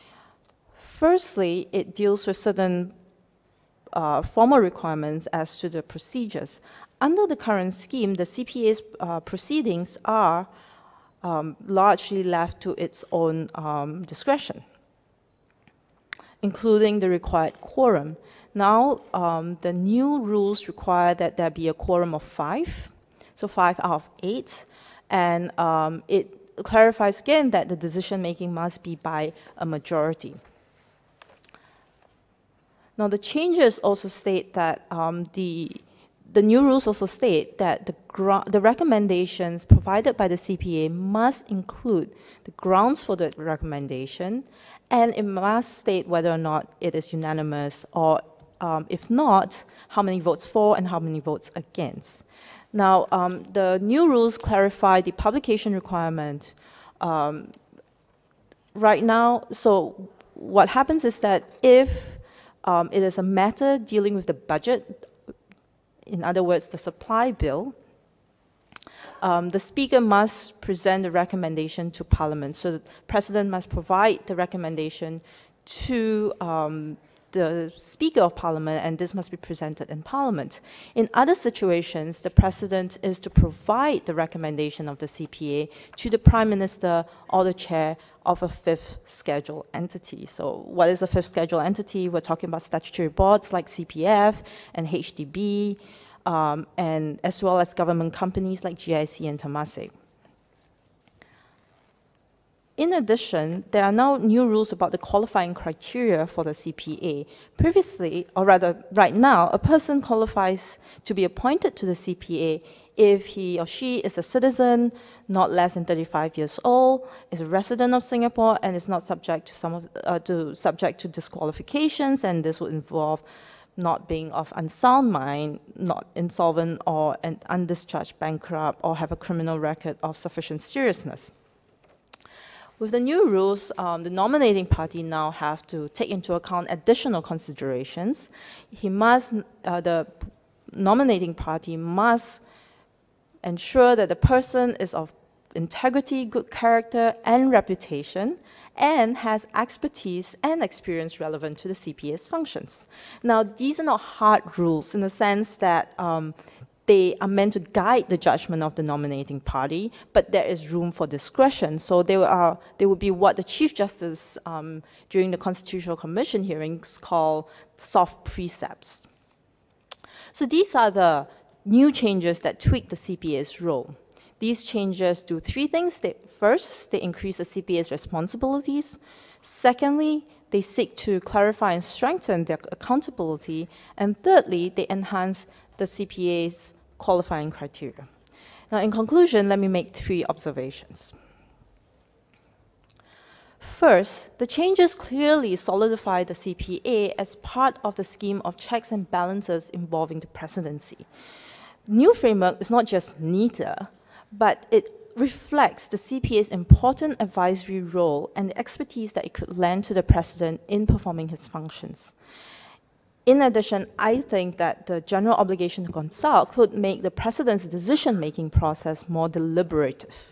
Firstly, it deals with certain uh, formal requirements as to the procedures. Under the current scheme, the C P A's uh, proceedings are um, largely left to its own um, discretion, including the required quorum. Now, um, the new rules require that there be a quorum of five, so five out of eight, and um, it clarifies again that the decision-making must be by a majority. Now, the changes also state that um, the, the new rules also state that the, the recommendations provided by the C P A must include the grounds for the recommendation, and it must state whether or not it is unanimous, or Um, if not, how many votes for and how many votes against. Now, um, the new rules clarify the publication requirement. Um, right now, so what happens is that if um, it is a matter dealing with the budget, in other words, the supply bill, um, the Speaker must present the recommendation to Parliament. So the President must provide the recommendation to um, the Speaker of Parliament, and this must be presented in Parliament. In other situations, the precedent is to provide the recommendation of the C P A to the Prime Minister or the Chair of a fifth schedule entity. So what is a fifth schedule entity? We're talking about statutory boards like C P F and H D B, um, and as well as government companies like G I C and Temasek. In addition, there are now new rules about the qualifying criteria for the C P A. Previously, or rather right now, a person qualifies to be appointed to the C P A if he or she is a citizen, not less than thirty-five years old, is a resident of Singapore, and is not subject to some of uh, to subject to disqualifications, and this would involve not being of unsound mind, not insolvent or an undischarged bankrupt, or have a criminal record of sufficient seriousness. With the new rules, um, the nominating party now have to take into account additional considerations. He must, uh, the nominating party must ensure that the person is of integrity, good character, and reputation, and has expertise and experience relevant to the C P A's functions. Now, these are not hard rules in the sense that um, they are meant to guide the judgment of the nominating party, but there is room for discretion. So they are they would be what the Chief Justice um, during the Constitutional Commission hearings call soft precepts. So these are the new changes that tweak the C P A's role. These changes do three things. They, first, they increase the C P A's responsibilities. Secondly, they seek to clarify and strengthen their accountability. And thirdly, they enhance the C P A's qualifying criteria. Now, in conclusion, let me make three observations. First, the changes clearly solidify the C P A as part of the scheme of checks and balances involving the presidency. New framework is not just neater, but it reflects the C P A's important advisory role and the expertise that it could lend to the president in performing his functions. In addition, I think that the general obligation to consult could make the president's decision-making process more deliberative.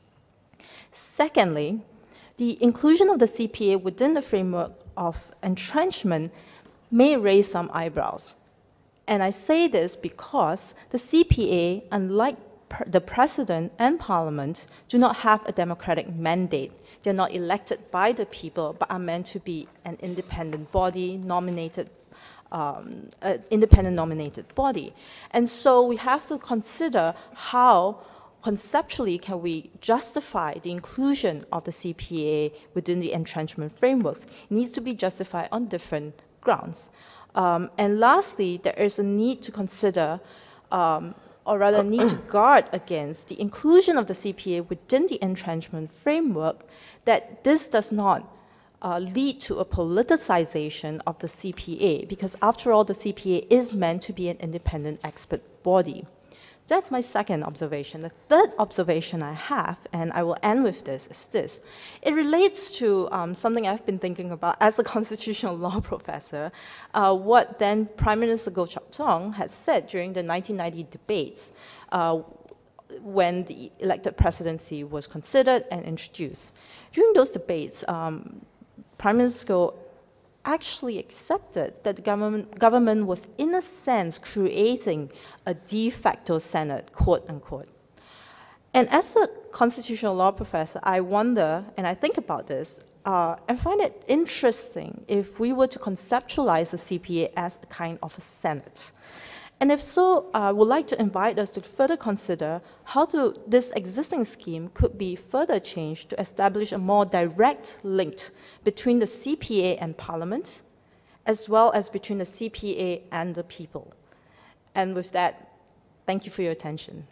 Secondly, the inclusion of the C P A within the framework of entrenchment may raise some eyebrows. And I say this because the C P A, unlike the President and Parliament, do not have a democratic mandate. They're not elected by the people, but are meant to be an independent body, nominated Um, an independent nominated body. And so we have to consider how conceptually can we justify the inclusion of the C P A within the entrenchment frameworks. It needs to be justified on different grounds. Um, and lastly, there is a need to consider, um, or rather need to guard against the inclusion of the C P A within the entrenchment framework, that this does not Uh, lead to a politicization of the C P A, because after all, the C P A is meant to be an independent expert body. That's my second observation. The third observation I have, and I will end with this, is this. It relates to um, something I've been thinking about as a constitutional law professor, uh, what then Prime Minister Goh Chok Tong had said during the nineteen ninety debates uh, when the elected presidency was considered and introduced. During those debates, um, Prime Minister Goh actually accepted that the government, government was, in a sense, creating a de facto Senate, quote unquote. And as a constitutional law professor, I wonder, and I think about this, uh, and find it interesting if we were to conceptualize the C P A as a kind of a Senate. And if so, I uh, would like to invite us to further consider how to, this existing scheme could be further changed to establish a more direct link between the C P A and Parliament, as well as between the C P A and the people. And with that, thank you for your attention.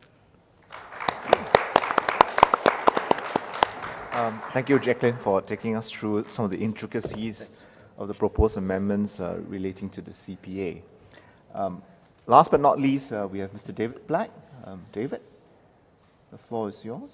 Um, thank you, Jacqueline, for taking us through some of the intricacies of the proposed amendments uh, relating to the C P A. Um, Last but not least, uh, we have Mister David Black. Um, David, the floor is yours.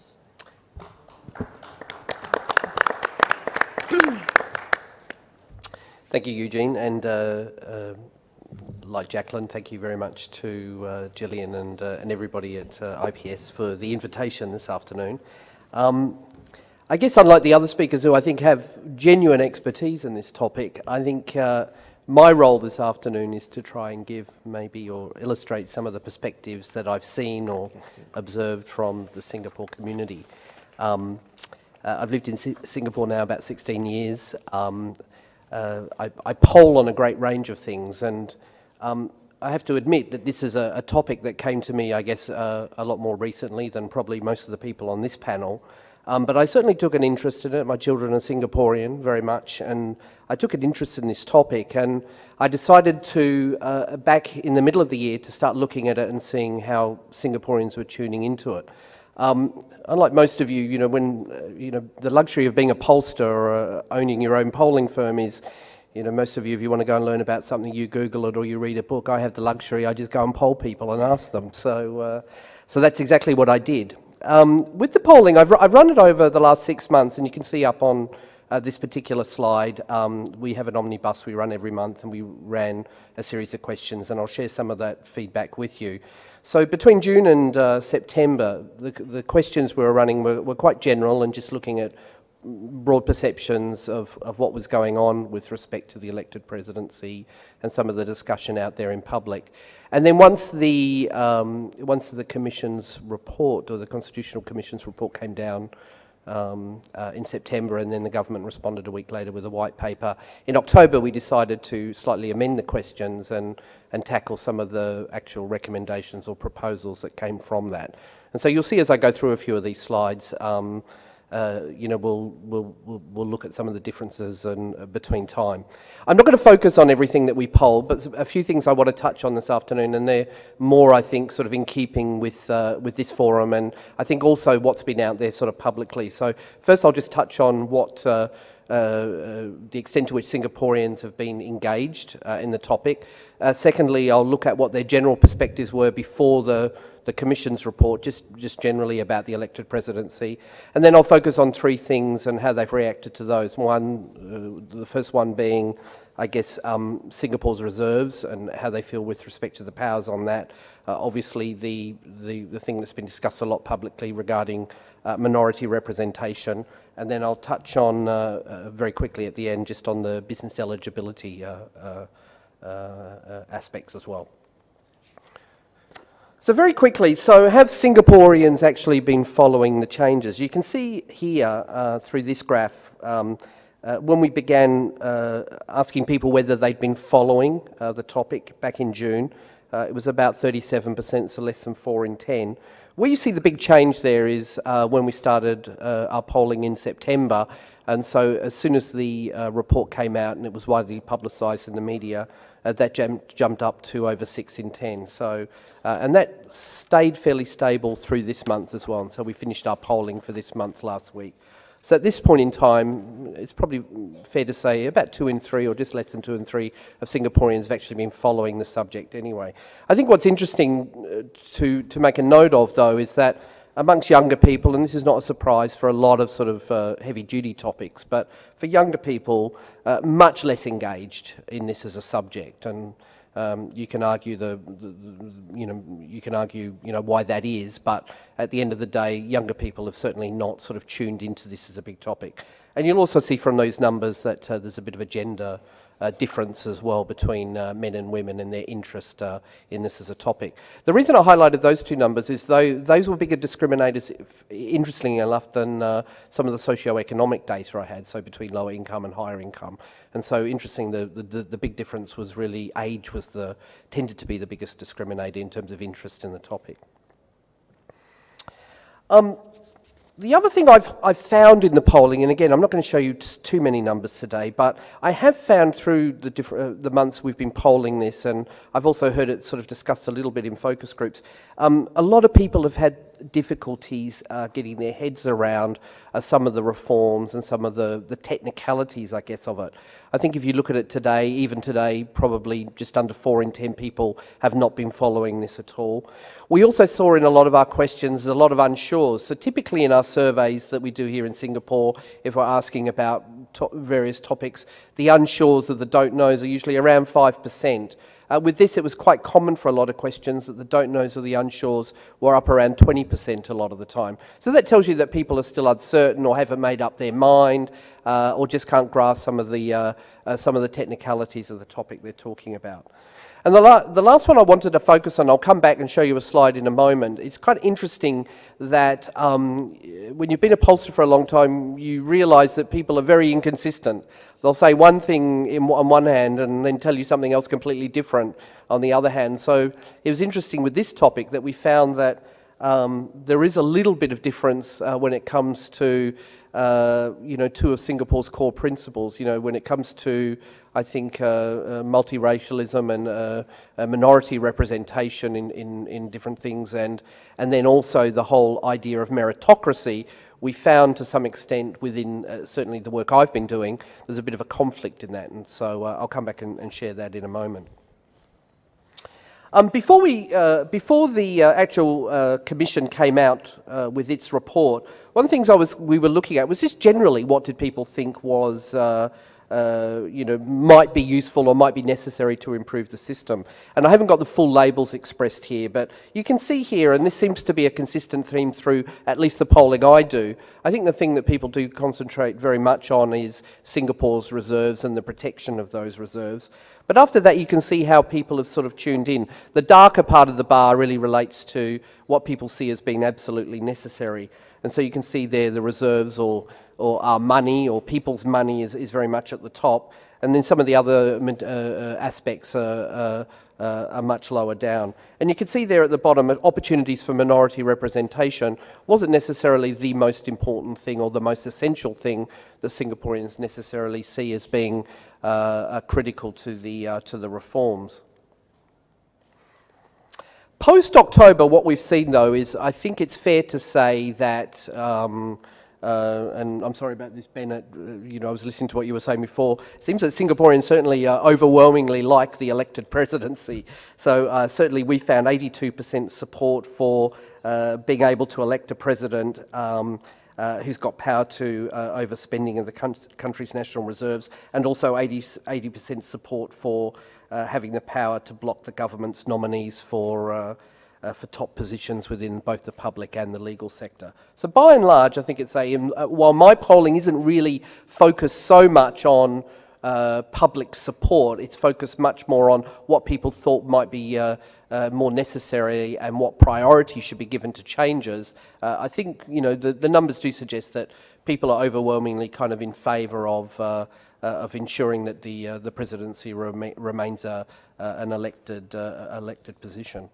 Thank you, Eugene, and uh, uh, like Jacqueline, thank you very much to uh, Gillian and, uh, and everybody at uh, I P S for the invitation this afternoon. Um, I guess unlike the other speakers who I think have genuine expertise in this topic, I think uh, my role this afternoon is to try and give maybe or illustrate some of the perspectives that I've seen or observed from the Singapore community. Um, uh, I've lived in Si- Singapore now about sixteen years. Um, uh, I, I poll on a great range of things, and um, I have to admit that this is a, a topic that came to me, I guess, uh, a lot more recently than probably most of the people on this panel. Um, but I certainly took an interest in it. My children are Singaporean very much, and I took an interest in this topic, and I decided to, uh, back in the middle of the year, to start looking at it and seeing how Singaporeans were tuning into it. Um, unlike most of you, you know, when, uh, you know, the luxury of being a pollster or uh, owning your own polling firm is, you know, most of you, if you want to go and learn about something, you Google it or you read a book. I have the luxury, I just go and poll people and ask them. So, uh, so that's exactly what I did. Um, with the polling, I've, I've run it over the last six months, and you can see up on uh, this particular slide, um, we have an omnibus we run every month, and we ran a series of questions, and I'll share some of that feedback with you. So between June and uh, September, the, the questions we were running were, were quite general and just looking at broad perceptions of, of what was going on with respect to the elected presidency and some of the discussion out there in public. And then once the, um, once the Commission's report, or the Constitutional Commission's report came down um, uh, in September, and then the government responded a week later with a white paper, in October we decided to slightly amend the questions and, and tackle some of the actual recommendations or proposals that came from that. And so you'll see as I go through a few of these slides, um, Uh, you know, we'll, we'll, we'll, we'll look at some of the differences and, uh, between time. I'm not going to focus on everything that we polled, but a few things I want to touch on this afternoon, and they're more, I think, sort of in keeping with, uh, with this forum, and I think also what's been out there sort of publicly. So first I'll just touch on what uh, uh, uh, the extent to which Singaporeans have been engaged uh, in the topic. Uh, secondly, I'll look at what their general perspectives were before the the Commission's report, just, just generally about the elected presidency. And then I'll focus on three things and how they've reacted to those. One, uh, the first one being, I guess, um, Singapore's reserves and how they feel with respect to the powers on that. Uh, obviously, the, the, the thing that's been discussed a lot publicly regarding uh, minority representation. And then I'll touch on, uh, uh, very quickly at the end, just on the business eligibility uh, uh, uh, uh, aspects as well. So very quickly, so have Singaporeans actually been following the changes? You can see here uh, through this graph, um, uh, when we began uh, asking people whether they'd been following uh, the topic back in June, uh, it was about thirty-seven percent, so less than four in ten. Where you see the big change there is uh, when we started uh, our polling in September, and so as soon as the uh, report came out and it was widely publicised in the media, Uh, that jumped, jumped up to over six in ten. So, uh, and that stayed fairly stable through this month as well. And so we finished our polling for this month last week. So at this point in time, it's probably fair to say about two in three, or just less than two in three, of Singaporeans have actually been following the subject anyway. I think what's interesting to, to make a note of, though, is that amongst younger people, and this is not a surprise for a lot of sort of uh, heavy-duty topics, but for younger people, uh, much less engaged in this as a subject, and um, you can argue the, the, the, you know, you can argue, you know, why that is, but at the end of the day, younger people have certainly not sort of tuned into this as a big topic, and you'll also see from those numbers that uh, there's a bit of a gender Uh, difference as well between uh, men and women and their interest uh, in this as a topic. The reason I highlighted those two numbers is though those were bigger discriminators, if, interestingly enough, than uh, some of the socio-economic data I had, so between lower income and higher income. And so interesting, the, the, the big difference was really age was the, tended to be the biggest discriminator in terms of interest in the topic. Um, The other thing I've, I've found in the polling, and again, I'm not going to show you too many numbers today, but I have found through the, different, uh, the months we've been polling this, and I've also heard it sort of discussed a little bit in focus groups, um, a lot of people have had difficulties uh, getting their heads around uh, some of the reforms and some of the, the technicalities, I guess, of it. I think if you look at it today, even today, probably just under four in ten people have not been following this at all. We also saw in a lot of our questions a lot of unsures. So typically in our surveys that we do here in Singapore, if we're asking about to various topics, the unsures of the don't knows are usually around five percent. Uh, with this, it was quite common for a lot of questions that the don't knows or the unsures were up around twenty percent a lot of the time. So that tells you that people are still uncertain or haven't made up their mind. uh, or just can't grasp some of the uh, uh, some of the technicalities of the topic they're talking about. And the, la the last one I wanted to focus on, I'll come back and show you a slide in a moment. It's quite interesting that um, when you've been a pollster for a long time, you realise that people are very inconsistent. They'll say one thing in, on one hand and then tell you something else completely different on the other hand. So it was interesting with this topic that we found that um, there is a little bit of difference uh, when it comes to Uh, you know, two of Singapore's core principles, you know, when it comes to, I think, uh, uh, multiracialism and uh, uh, minority representation in, in, in different things, and, and then also the whole idea of meritocracy, we found to some extent within, uh, certainly the work I've been doing, there's a bit of a conflict in that, and so uh, I'll come back and, and share that in a moment. Um, before we, uh, before the uh, actual uh, commission came out uh, with its report, one of the things I was, we were looking at was just generally what did people think was, uh, uh, you know, might be useful or might be necessary to improve the system. And I haven't got the full labels expressed here, but you can see here, and this seems to be a consistent theme through at least the polling I do. I think the thing that people do concentrate very much on is Singapore's reserves and the protection of those reserves. But after that, you can see how people have sort of tuned in. The darker part of the bar really relates to what people see as being absolutely necessary. And so you can see there the reserves or, or our money or people's money is, is very much at the top. And then some of the other uh, uh, aspects are, uh, uh, are much lower down. And you can see there at the bottom, opportunities for minority representation wasn't necessarily the most important thing or the most essential thing that Singaporeans necessarily see as being uh, uh, critical to the, uh, to the reforms. Post-October, what we've seen, though, is I think it's fair to say that, um, uh, and I'm sorry about this, Benett, uh, you know, I was listening to what you were saying before. It seems that Singaporeans certainly uh, overwhelmingly like the elected presidency. So uh, certainly we found eighty-two percent support for uh, being able to elect a president um, Uh, who's got power to uh, overspending of the country's national reserves, and also eighty percent support for uh, having the power to block the government's nominees for, uh, uh, for top positions within both the public and the legal sector. So by and large, I think it's a, um, uh, while my polling isn't really focused so much on uh, public support, it's focused much more on what people thought might be uh, Uh, more necessary and what priority should be given to changes. Uh, I think, you know, the, the numbers do suggest that people are overwhelmingly kind of in favour of, uh, uh, of ensuring that the, uh, the presidency rema remains a, uh, an elected, uh, elected position.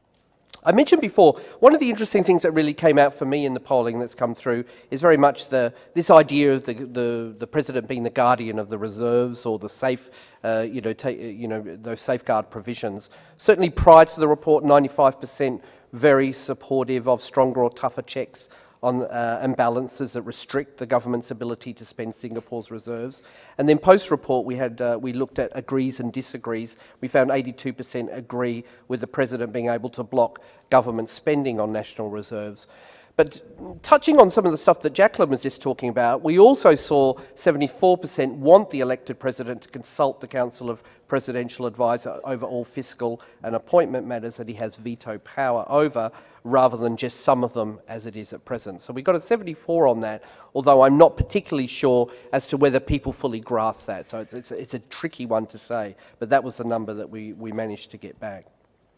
I mentioned before, one of the interesting things that really came out for me in the polling that's come through is very much the, this idea of the, the, the president being the guardian of the reserves or the safe, uh, you know, take, you know, those safeguard provisions. Certainly prior to the report, ninety-five percent very supportive of stronger or tougher checks on uh, imbalances that restrict the government's ability to spend Singapore's reserves. And then post-report, we had uh, we looked at agrees and disagrees. We found eighty-two percent agree with the president being able to block government spending on national reserves. But touching on some of the stuff that Jacqueline was just talking about, we also saw seventy-four percent want the elected president to consult the Council of Presidential Advisor over all fiscal and appointment matters that he has veto power over, rather than just some of them as it is at present. So we got a seventy-four on that, although I'm not particularly sure as to whether people fully grasp that. So it's, it's, a, it's a tricky one to say, but that was the number that we, we managed to get back.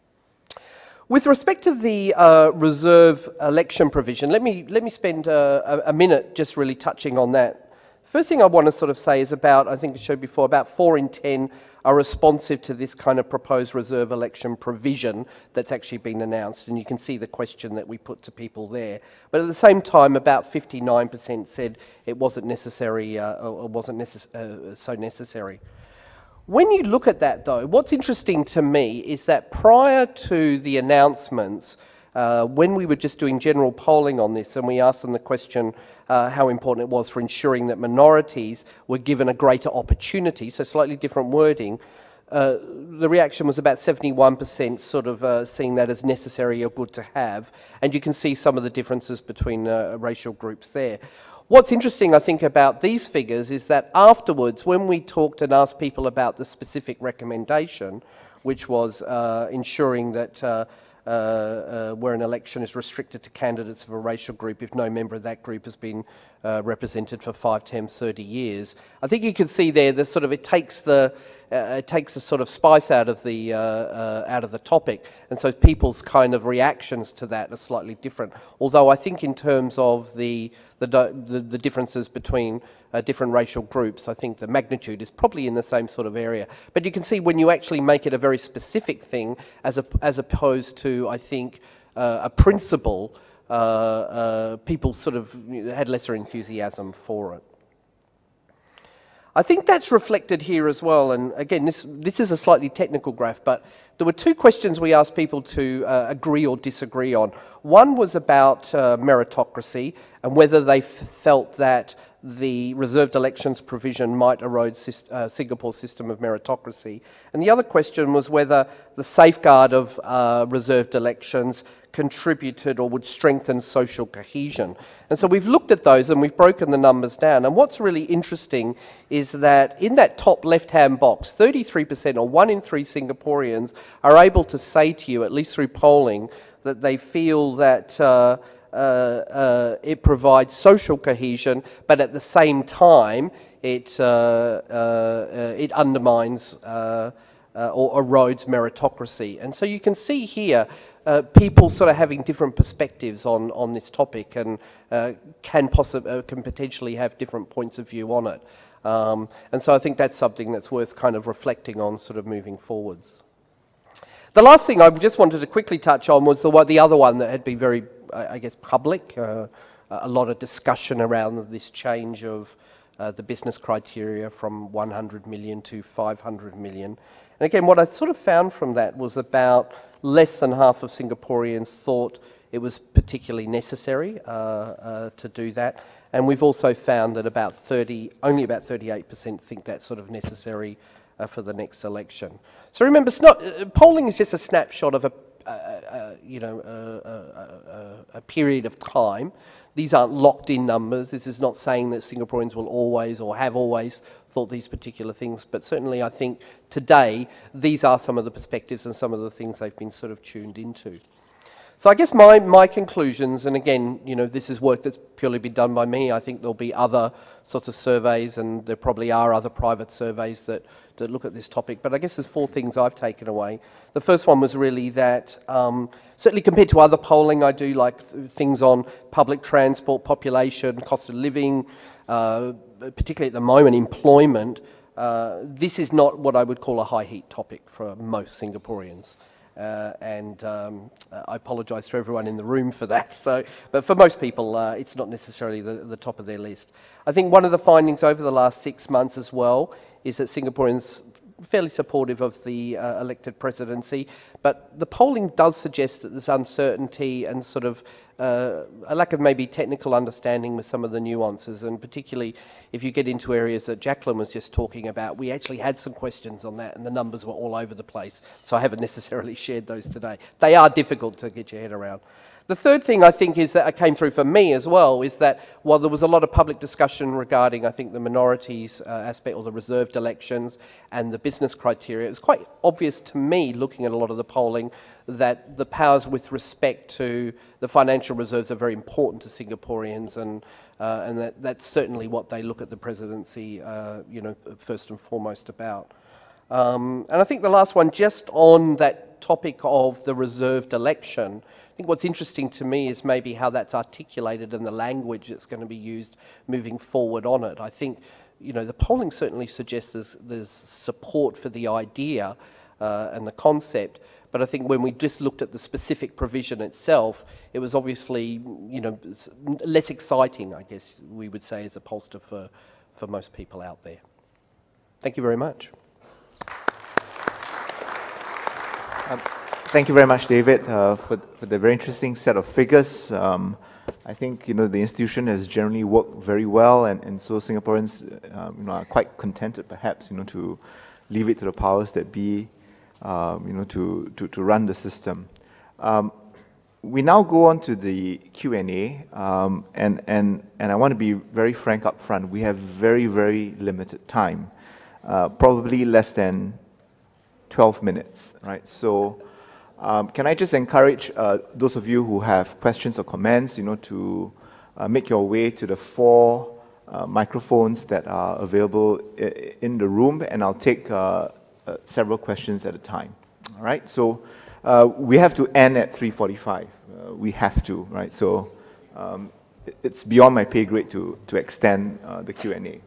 With respect to the uh, reserve election provision, let me, let me spend uh, a, a minute just really touching on that. First thing I want to sort of say is about, I think I showed before, about four in ten are responsive to this kind of proposed reserve election provision that's actually been announced, and you can see the question that we put to people there. But at the same time, about fifty-nine percent said it wasn't necessary uh, or wasn't necess uh, so necessary. When you look at that, though, what's interesting to me is that prior to the announcements, uh, when we were just doing general polling on this and we asked them the question uh, how important it was for ensuring that minorities were given a greater opportunity, so slightly different wording, uh, the reaction was about seventy-one percent sort of uh, seeing that as necessary or good to have, and you can see some of the differences between uh, racial groups there. What's interesting, I think, about these figures is that afterwards, when we talked and asked people about the specific recommendation, which was uh, ensuring that uh, uh, uh, where an election is restricted to candidates of a racial group, if no member of that group has been uh, represented for five, ten, thirty years. I think you can see there the sort of, it takes the, uh, it takes the sort of spice out of the, uh, uh, out of the topic, and so people's kind of reactions to that are slightly different. Although I think in terms of the, the, the, the differences between uh, different racial groups, I think the magnitude is probably in the same sort of area. But you can see when you actually make it a very specific thing, as, a, as opposed to, I think, uh, a principle, uh, uh, people sort of had lesser enthusiasm for it. I think that's reflected here as well, and again, this, this is a slightly technical graph, but there were two questions we asked people to uh, agree or disagree on. One was about uh, meritocracy and whether they f felt that the reserved elections provision might erode uh, Singapore's system of meritocracy. And the other question was whether the safeguard of uh, reserved elections contributed or would strengthen social cohesion. And so we've looked at those and we've broken the numbers down. And what's really interesting is that in that top left-hand box, thirty-three percent or one in three Singaporeans are able to say to you, at least through polling, that they feel that uh, Uh, uh, it provides social cohesion, but at the same time, it, uh, uh, uh, it undermines uh, uh, or erodes meritocracy. And so you can see here, uh, people sort of having different perspectives on, on this topic, and uh, can, possi uh, can potentially have different points of view on it. Um, and so I think that's something that's worth kind of reflecting on sort of moving forwards. The last thing I just wanted to quickly touch on was the, the other one that had been very, I guess, public. Uh, a lot of discussion around this change of uh, the business criteria from one hundred million to five hundred million. And again, what I sort of found from that was about less than half of Singaporeans thought it was particularly necessary uh, uh, to do that. And we've also found that about thirty, only about thirty-eight percent think that's sort of necessary uh, for the next election. So remember, it's not, uh, polling is just a snapshot of a, uh, uh, you know, uh, uh, uh, a period of time. These aren't locked-in numbers. This is not saying that Singaporeans will always or have always thought these particular things, but certainly I think today these are some of the perspectives and some of the things they've been sort of tuned into. So I guess my, my conclusions, and again, you know, this is work that's purely been done by me. I think there'll be other sorts of surveys, and there probably are other private surveys that, that look at this topic. But I guess there's four things I've taken away. The first one was really that, um, certainly compared to other polling, I do like things on public transport, population, cost of living, uh, particularly at the moment, employment. Uh, this is not what I would call a high heat topic for most Singaporeans. Uh, and um, I apologise to everyone in the room for that. So, but for most people, uh, it's not necessarily the, the top of their list. I think one of the findings over the last six months as well is that Singaporeans are fairly supportive of the uh, elected presidency, but the polling does suggest that there's uncertainty and sort of uh, a lack of maybe technical understanding with some of the nuances, and particularly if you get into areas that Jacqueline was just talking about. We actually had some questions on that and the numbers were all over the place, so I haven't necessarily shared those today. They are difficult to get your head around. The third thing I think is that came through for me as well is that while there was a lot of public discussion regarding, I think, the minorities uh, aspect or the reserved elections and the business criteria, it was quite obvious to me looking at a lot of the polling that the powers with respect to the financial reserves are very important to Singaporeans, and uh, and that, that's certainly what they look at the presidency, uh, you know, first and foremost about. Um, and I think the last one, just on that topic of the reserved election, I think what's interesting to me is maybe how that's articulated and the language that's going to be used moving forward on it. I think, you know, the polling certainly suggests there's, there's support for the idea uh, and the concept, but I think when we just looked at the specific provision itself, it was obviously, you know, less exciting, I guess we would say, as a pollster for, for most people out there. Thank you very much. Um, thank you very much, David, uh, for, for the very interesting set of figures. Um, I think, you know, the institution has generally worked very well, and, and so Singaporeans, um, you know, are quite contented, perhaps, you know, to leave it to the powers that be, um, you know, to, to, to run the system. Um, we now go on to the Q and A, um, and, and, and I want to be very frank up front. We have very, very limited time, uh, probably less than twelve minutes, right? So um, can I just encourage uh, those of you who have questions or comments, you know, to uh, make your way to the four uh, microphones that are available in the room, and I'll take uh, uh, several questions at a time. All right, so uh, we have to end at three forty-five. Uh, we have to, right? So um, it's beyond my pay grade to, to extend uh, the Q and A.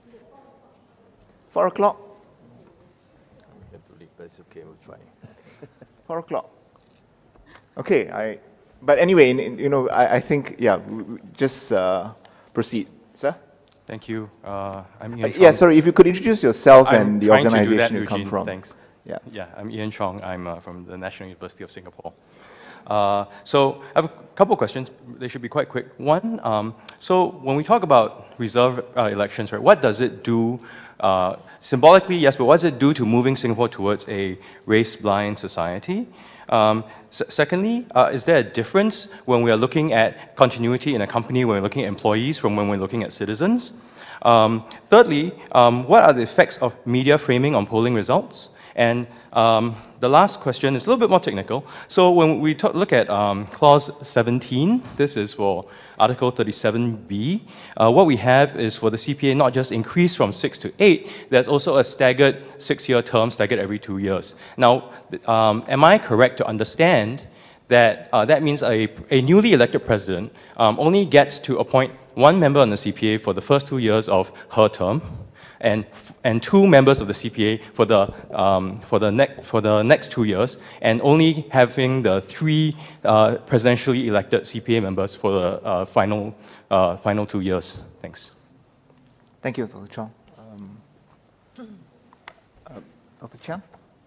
Four o'clock? We have to leave, but it's okay, we'll try. Four o'clock. Okay, I, but anyway, in, in, you know, I, I think, yeah, we, we just uh, proceed. Sir? Thank you. Uh, I'm Ian Uh, Chong. yeah, sorry, if you could introduce yourself I'm and the trying to do organization that, you come Eugene. from. Thanks. Yeah. Yeah, I'm Ian Chong. I'm uh, from the National University of Singapore. Uh, so I have a couple of questions. They should be quite quick. One, um, so when we talk about reserve uh, elections, right, what does it do? Uh, symbolically, yes, but what does it do to moving Singapore towards a race-blind society? Um, s secondly, uh, is there a difference when we are looking at continuity in a company when we're looking at employees from when we're looking at citizens? Um, thirdly, um, what are the effects of media framing on polling results? And um, the last question is a little bit more technical. So when we look at um, clause seventeen, this is for Article thirty-seven B, uh, what we have is for the C P A not just increase from six to eight, there's also a staggered six-year term, staggered every two years. Now, um, am I correct to understand that uh, that means a, a newly elected president um, only gets to appoint one member on the C P A for the first two years of her term, and and two members of the C P A for the um, for the next for the next two years, and only having the three uh, presidentially elected C P A members for the uh, final uh, final two years? Thanks. Thank you, Doctor Chong. Um, uh, Doctor Chan?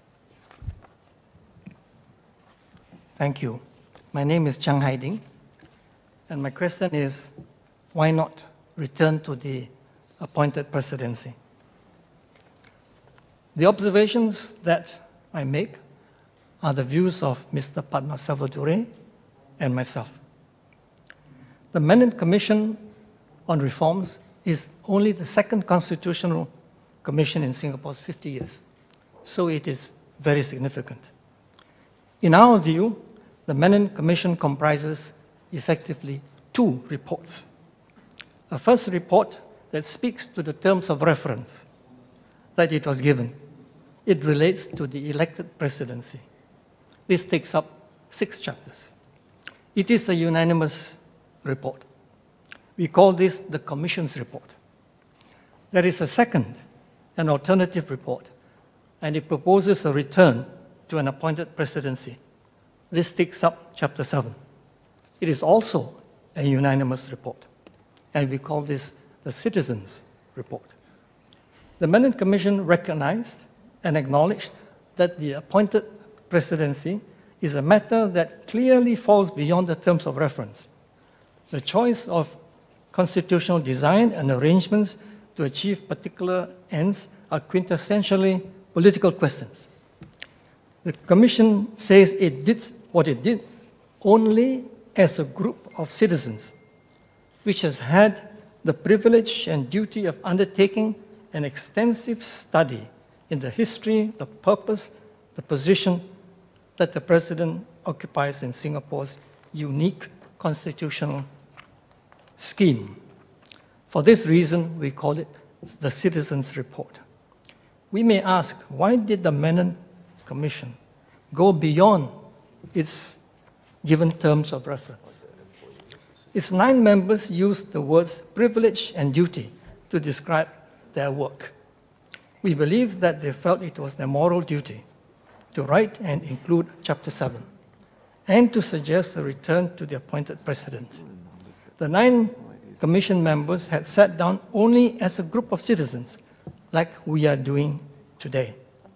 Thank you. My name is Chiang Hai Ding, and my question is, why not return to the appointed presidency? The observations that I make are the views of Mister Padma Salvadore and myself. The Benett Commission on Reforms is only the second constitutional commission in Singapore's fifty years, so it is very significant. In our view, the Benett Commission comprises effectively two reports. A first report that speaks to the terms of reference that it was given. It relates to the elected presidency. This takes up six chapters. It is a unanimous report. We call this the Commission's report. There is a second, an alternative report, and it proposes a return to an appointed presidency. This takes up chapter seven. It is also a unanimous report, and we call this the Citizens' Report. The Benett Commission recognized and acknowledged that the appointed presidency is a matter that clearly falls beyond the terms of reference. The choice of constitutional design and arrangements to achieve particular ends are quintessentially political questions. The Commission says it did what it did only as a group of citizens, which has had the privilege and duty of undertaking an extensive study in the history, the purpose, the position that the President occupies in Singapore's unique constitutional scheme. For this reason, we call it the Citizens' Report. We may ask, why did the Benett Commission go beyond its given terms of reference? Its nine members used the words privilege and duty to describe their work. We believe that they felt it was their moral duty to write and include chapter seven, and to suggest a return to the appointed president. The nine commission members had sat down only as a group of citizens, like we are doing today.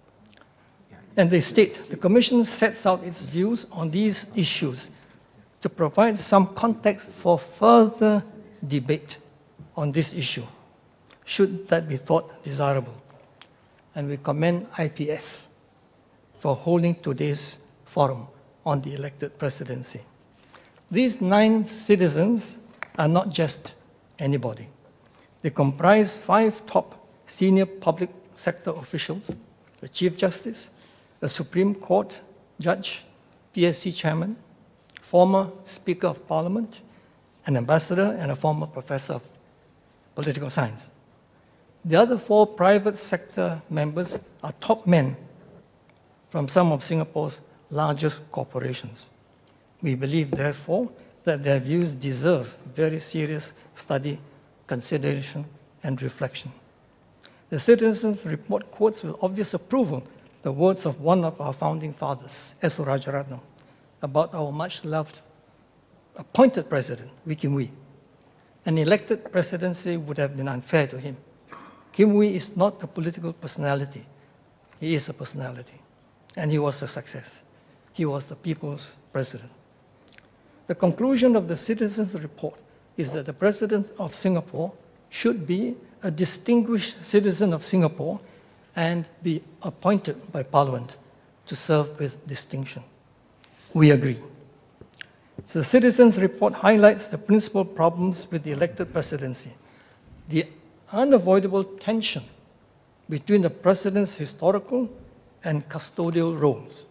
And they state, the commission sets out its views on these issues to provide some context for further debate on this issue, should that be thought desirable. And we commend I P S for holding today's forum on the elected presidency. These nine citizens are not just anybody. They comprise five top senior public sector officials, the Chief Justice, the Supreme Court Judge, P S C Chairman, former Speaker of Parliament, an ambassador, and a former professor of political science. The other four private sector members are top men from some of Singapore's largest corporations. We believe, therefore, that their views deserve very serious study, consideration, and reflection. The Citizens' Report quotes with obvious approval the words of one of our founding fathers, S. Rajaratnam, about our much-loved appointed president, Wee Kim Wee. An elected presidency would have been unfair to him. Kim Wee is not a political personality. He is a personality, and he was a success. He was the people's president. The conclusion of the Citizens' Report is that the President of Singapore should be a distinguished citizen of Singapore and be appointed by Parliament to serve with distinction. We agree. So the Citizens' Report highlights the principal problems with the elected presidency. The unavoidable tension between the president's historical and custodial roles.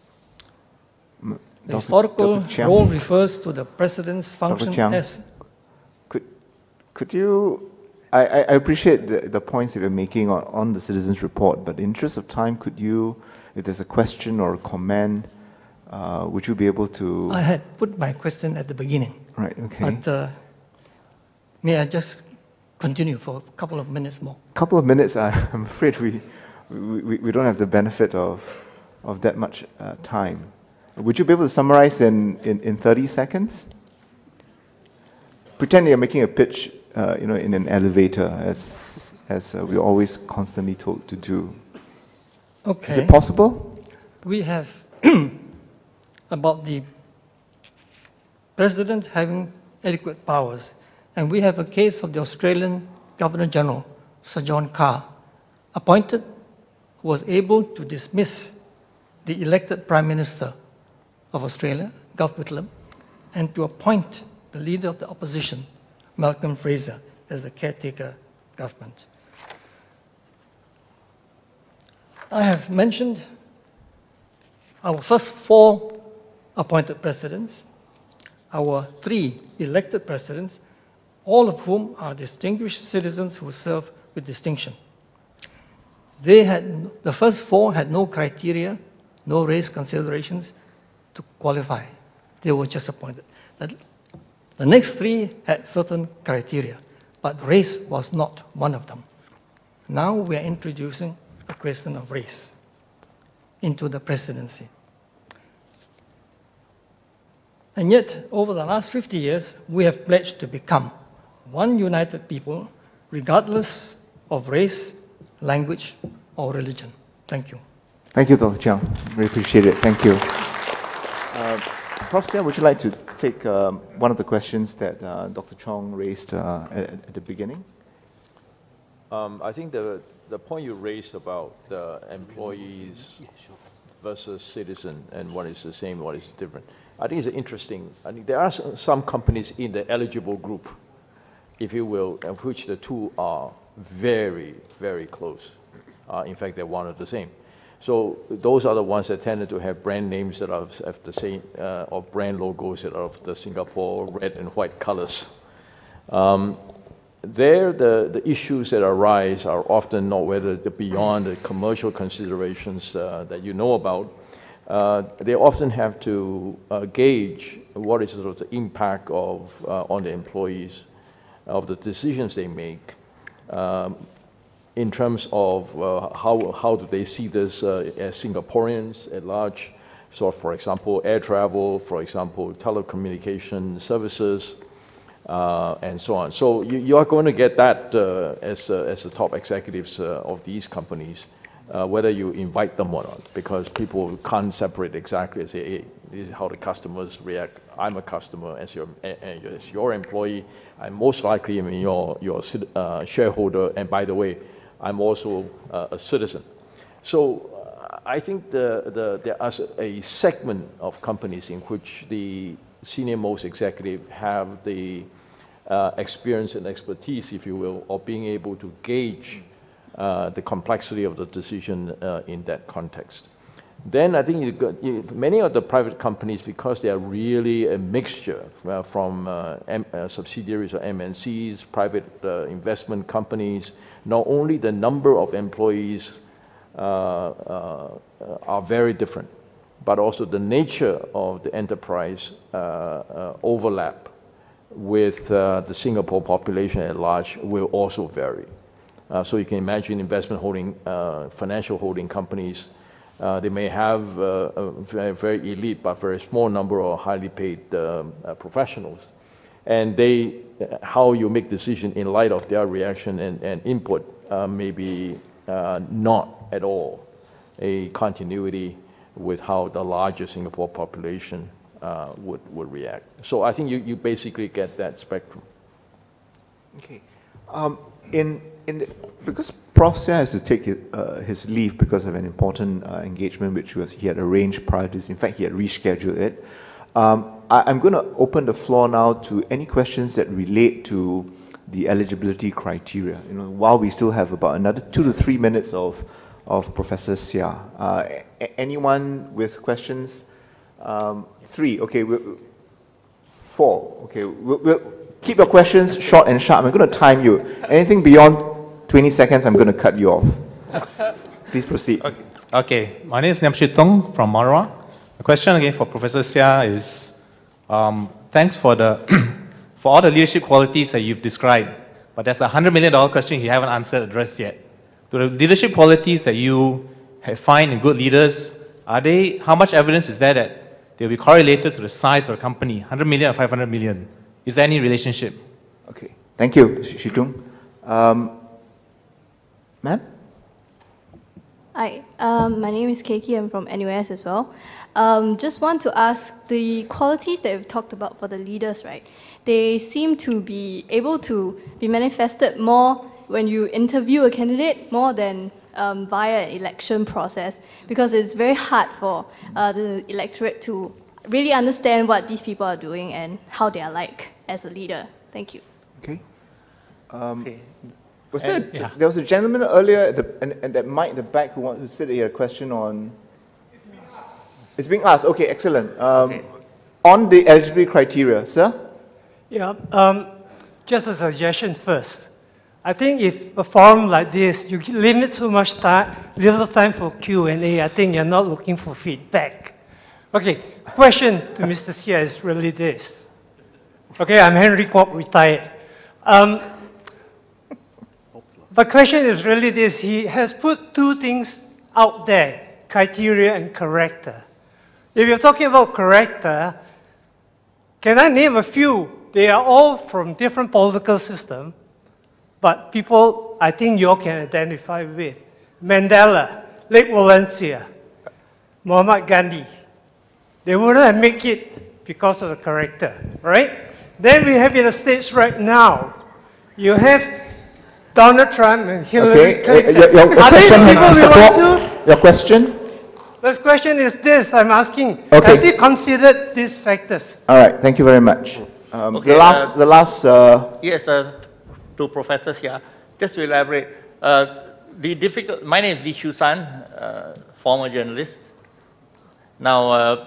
The historical role refers to the president's function as... Could, could you... I, I appreciate the, the points that you're making on, on the Citizens' Report, but in the interest of time, could you, if there's a question or a comment, uh, would you be able to... I had put my question at the beginning. Right, okay. But uh, may I just continue for a couple of minutes more? A couple of minutes, I'm afraid we, we, we don't have the benefit of, of that much uh, time. Would you be able to summarize in, in, in thirty seconds? Pretend you're making a pitch uh, you know, in an elevator, as, as uh, we're always constantly told to do. Okay. Is it possible? We have about the president having adequate powers. And we have a case of the Australian Governor-General, Sir John Carr, appointed, who was able to dismiss the elected Prime Minister of Australia, Gough Whitlam, and to appoint the leader of the opposition, Malcolm Fraser, as the caretaker government. I have mentioned our first four appointed presidents, our three elected presidents, all of whom are distinguished citizens who serve with distinction. They had, the first four had no criteria, no race considerations to qualify. They were just appointed. The next three had certain criteria, but race was not one of them. Now we are introducing a question of race into the presidency. And yet, over the last fifty years, we have pledged to become one united people, regardless of race, language, or religion. Thank you. Thank you, Doctor Chiang. Really appreciate it. Thank you. Uh, Professor Hsieh, would you like to take um, one of the questions that uh, Doctor Chong raised uh, at, at the beginning? Um, I think the, the point you raised about the employees versus citizen and what is the same, what is different, I think it's interesting. I think there are some companies in the eligible group, if you will, of which the two are very, very close. Uh, in fact, they're one of the same. So those are the ones that tended to have brand names that are of the same, uh, or brand logos that are of the Singapore red and white colors. Um, there, the, the issues that arise are often not whether they're beyond the commercial considerations uh, that you know about. Uh, they often have to uh, gauge what is sort of the impact of, uh, on the employees, of the decisions they make. Um, in terms of uh, how, how do they see this uh, as Singaporeans at large. So for example, air travel, for example, telecommunication services, uh, and so on. So you, you are going to get that uh, as, uh, as the top executives uh, of these companies, uh, whether you invite them or not, because people can't separate exactly and say, hey, this is how the customers react. I'm a customer as your, as your employee. I'm most likely I mean, your, your uh, shareholder, and by the way, I'm also uh, a citizen. So uh, I think the, the, there is a segment of companies in which the senior-most executive have the uh, experience and expertise, if you will, of being able to gauge uh, the complexity of the decision uh, in that context. Then I think you got, you, many of the private companies, because they are really a mixture uh, from uh, M, uh, subsidiaries or M N Cs, private uh, investment companies, not only the number of employees uh, uh, are very different, but also the nature of the enterprise uh, uh, overlap with uh, the Singapore population at large will also vary. Uh, so you can imagine investment holding, uh, financial holding companies, uh, they may have uh, a very, very elite but very small number of highly paid um, uh, professionals. And they, how you make decision in light of their reaction and, and input uh, may be uh, not at all a continuity with how the larger Singapore population uh, would, would react. So I think you, you basically get that spectrum. Okay. Um, in, in the, because Professor Hsieh has to take his, uh, his leave because of an important uh, engagement which was, he had arranged prior to this. In fact, he had rescheduled it. Um, I, I'm going to open the floor now to any questions that relate to the eligibility criteria. You know, while we still have about another two to three minutes of, of Professor Hsieh. Uh, anyone with questions? Um, three, okay, we'll, four, okay. We'll, we'll keep your questions short and sharp. I'm going to time you. Anything beyond twenty seconds, I'm going to cut you off. Please proceed. Okay, okay. My name is Niam Shitong from Marwa. The question again for Professor Hsieh is, um, thanks for the for all the leadership qualities that you've described, but there's a hundred million dollar question you haven't answered addressed yet. Do the leadership qualities that you have find in good leaders, are they, how much evidence is there that they'll be correlated to the size of the company, one hundred million or five hundred million? Is there any relationship? Okay, thank you, Shitung. Um, Ma'am? Hi, um, my name is Keiki. I'm from N U S as well. Um, just want to ask, the qualities that we've talked about for the leaders, right? They seem to be able to be manifested more when you interview a candidate more than um, via an election process, because it's very hard for uh, the electorate to really understand what these people are doing and how they are like as a leader. Thank you. Okay. Um, okay. Was and, there, yeah. there was a gentleman earlier at, the, and, and that mic at the back who, who said he had a question on... It's being asked. It's being asked. Okay, excellent. Um, okay. On the eligibility criteria, sir? Yeah, um, just a suggestion first. I think if a forum like this, you limit so much time, little time for Q and A, I think you're not looking for feedback. Okay, question to Mister Hsieh is really this. Okay, I'm Henry Kwok, retired. Um, the question is really this. He has put two things out there, criteria and character. If you're talking about character, can I name a few? They are all from different political systems, but people I think you all can identify with. Mandela, Lech Walesa, Muhammad Gandhi. They wouldn't have made it because of the character, right? Then we have in the States right now, you have Donald Trump and Hillary okay. Clinton. Uh, your, your, your Are they question, people we want to? Your question? This question is this, I'm asking. Okay. Has he considered these factors? All right, thank you very much. Um, okay, the last, uh, the last. Uh, yes, uh, to Professor Hsieh, just to elaborate, uh, the difficult. My name is Lee Shu San, uh, former journalist. Now, uh,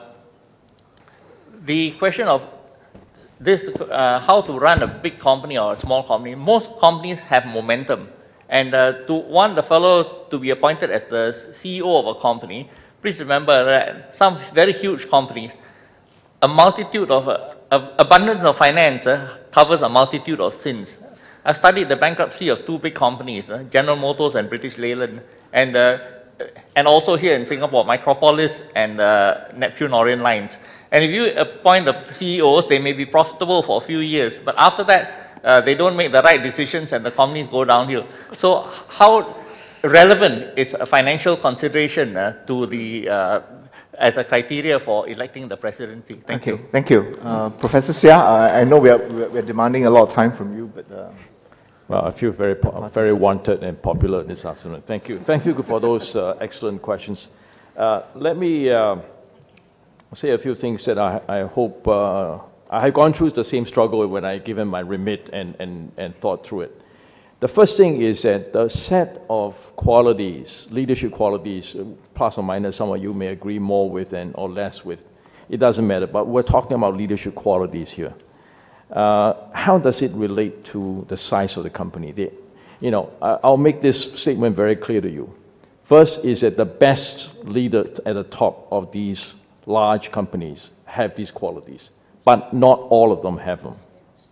the question of this, uh, how to run a big company or a small company. Most companies have momentum, and uh, to want the fellow to be appointed as the C E O of a company, please remember that some very huge companies, a multitude of uh, abundance of finance uh, covers a multitude of sins. I've studied the bankruptcy of two big companies, uh, General Motors and British Leyland, and, uh, and also here in Singapore, Micropolis and uh, Neptune Orient Lines. And if you appoint the C E Os, they may be profitable for a few years, but after that, uh, they don't make the right decisions and the companies go downhill. So how relevant is a financial consideration uh, to the uh, as a criteria for electing the presidency? Thank okay, you. Thank you. Uh, Professor Hsieh, uh, I know we are, we are demanding a lot of time from you, but... Uh, well, I feel very, very wanted and popular this afternoon. Thank you. Thank you for those uh, excellent questions. Uh, let me uh, say a few things that I, I hope... Uh, I have gone through the same struggle when I given my remit and, and, and thought through it. The first thing is that the set of qualities, leadership qualities, plus or minus, some of you may agree more with and or less with, it doesn't matter, but we're talking about leadership qualities here. Uh, how does it relate to the size of the company? The, you know, I'll make this statement very clear to you. First is that the best leaders at the top of these large companies have these qualities, but not all of them have them.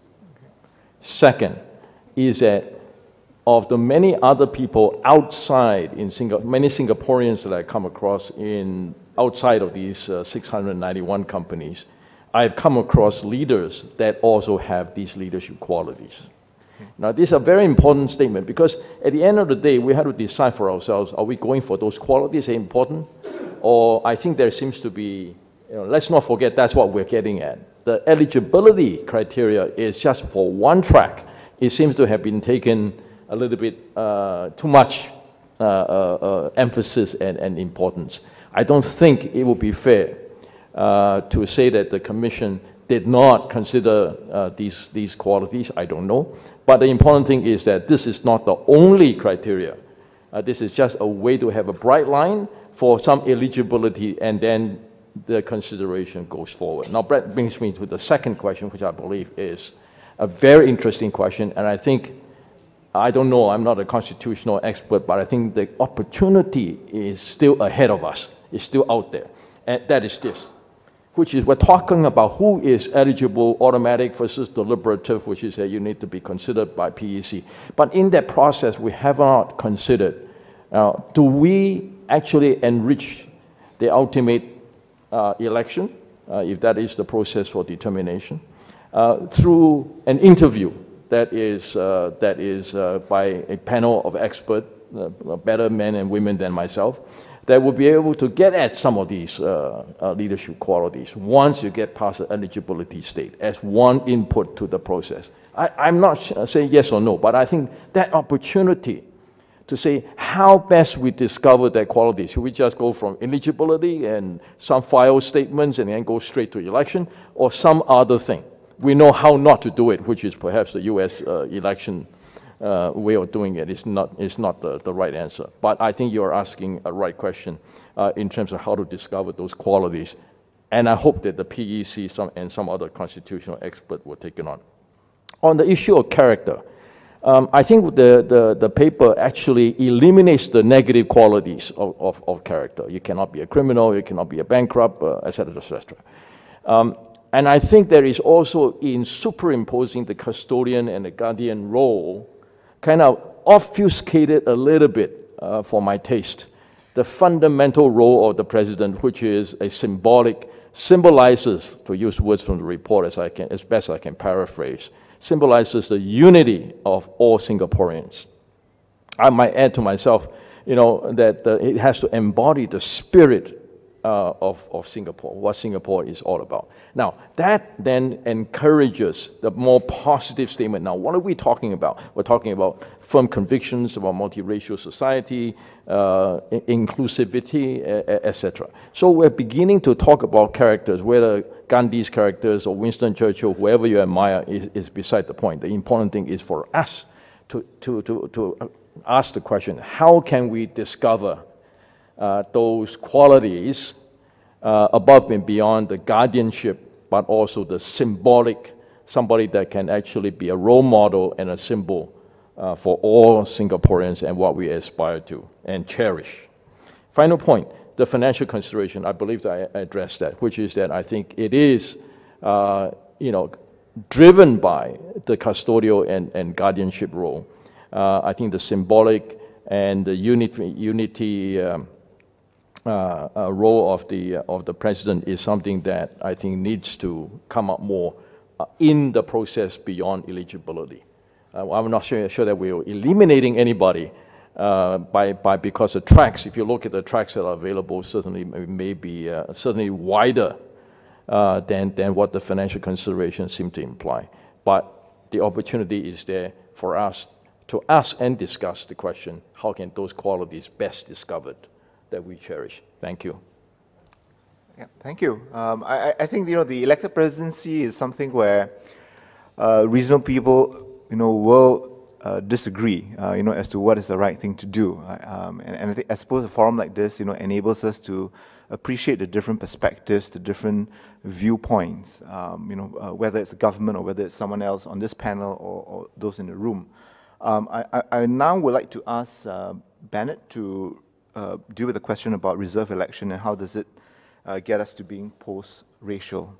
Second is that of the many other people outside in Singapore, many Singaporeans that I come across in outside of these uh, six hundred ninety-one companies, I've come across leaders that also have these leadership qualities. Now, this is a very important statement because at the end of the day, we have to decide for ourselves, are we going for those qualities that are important? Or I think there seems to be, you know, let's not forget that's what we're getting at. The eligibility criteria is just for one track. It seems to have been taken a little bit uh, too much uh, uh, uh, emphasis and, and importance. I don't think it would be fair uh, to say that the Commission did not consider uh, these, these qualities. I don't know. But the important thing is that this is not the only criteria. Uh, this is just a way to have a bright line for some eligibility, and then the consideration goes forward. Now, that brings me to the second question, which I believe is a very interesting question, and I think I don't know, I'm not a constitutional expert, but I think the opportunity is still ahead of us. It's still out there. And that is this, which is we're talking about who is eligible, automatic versus deliberative, which is that you need to be considered by P E C. But in that process, we have not considered, uh, do we actually enrich the ultimate uh, election, uh, if that is the process for determination, uh, through an interview that is, uh, that is uh, by a panel of experts, uh, better men and women than myself, that will be able to get at some of these uh, uh, leadership qualities once you get past the eligibility state as one input to the process. I, I'm not saying yes or no, but I think that opportunity to say how best we discover that quality. Should we just go from eligibility and some file statements and then go straight to election, or some other thing? We know how not to do it, which is perhaps the U S uh, election uh, way of doing it. It's not, it's not the, the right answer. But I think you're asking a right question uh, in terms of how to discover those qualities. And I hope that the P E C some, and some other constitutional expert will take it on. On the issue of character, um, I think the, the, the paper actually eliminates the negative qualities of, of, of character. You cannot be a criminal, you cannot be a bankrupt, uh, et cetera, et cetera. Um, And I think there is also, in superimposing the custodian and the guardian role, kind of obfuscated a little bit uh, for my taste, the fundamental role of the president, which is a symbolic, symbolizes, to use words from the report as, I can, as best I can paraphrase, symbolizes the unity of all Singaporeans. I might add to myself, you know, that uh, it has to embody the spirit Uh, of, of Singapore, what Singapore is all about. Now, that then encourages the more positive statement. Now, what are we talking about? We're talking about firm convictions about multiracial society, uh, inclusivity, et cetera. So we're beginning to talk about characters, whether Gandhi's characters or Winston Churchill, whoever you admire, is, is beside the point. The important thing is for us to, to, to, to ask the question, how can we discover Uh, those qualities uh, above and beyond the guardianship, but also the symbolic, somebody that can actually be a role model and a symbol uh, for all Singaporeans and what we aspire to and cherish. Final point, the financial consideration, I believe that I addressed that, which is that I think it is, uh, you know, driven by the custodial and, and guardianship role. Uh, I think the symbolic and the unity, unity um, Uh, uh, role of the uh, of the president is something that I think needs to come up more uh, in the process beyond eligibility. Uh, I'm not sure, sure that we're eliminating anybody uh, by by because the tracks. If you look at the tracks that are available, certainly may be uh, certainly wider uh, than than what the financial considerations seem to imply. But the opportunity is there for us to ask and discuss the question: how can those qualities best discovered that we cherish? Thank you. Yeah, thank you. Um, I, I think, you know, the elected presidency is something where uh, reasonable people, you know, will uh, disagree, uh, you know, as to what is the right thing to do. Um, and, and I, think, I suppose a forum like this, you know, enables us to appreciate the different perspectives, the different viewpoints, um, you know, uh, whether it's the government or whether it's someone else on this panel or, or those in the room. Um, I, I, I now would like to ask uh, Benett to uh, deal with the question about reserve election and how does it uh, get us to being post-racial.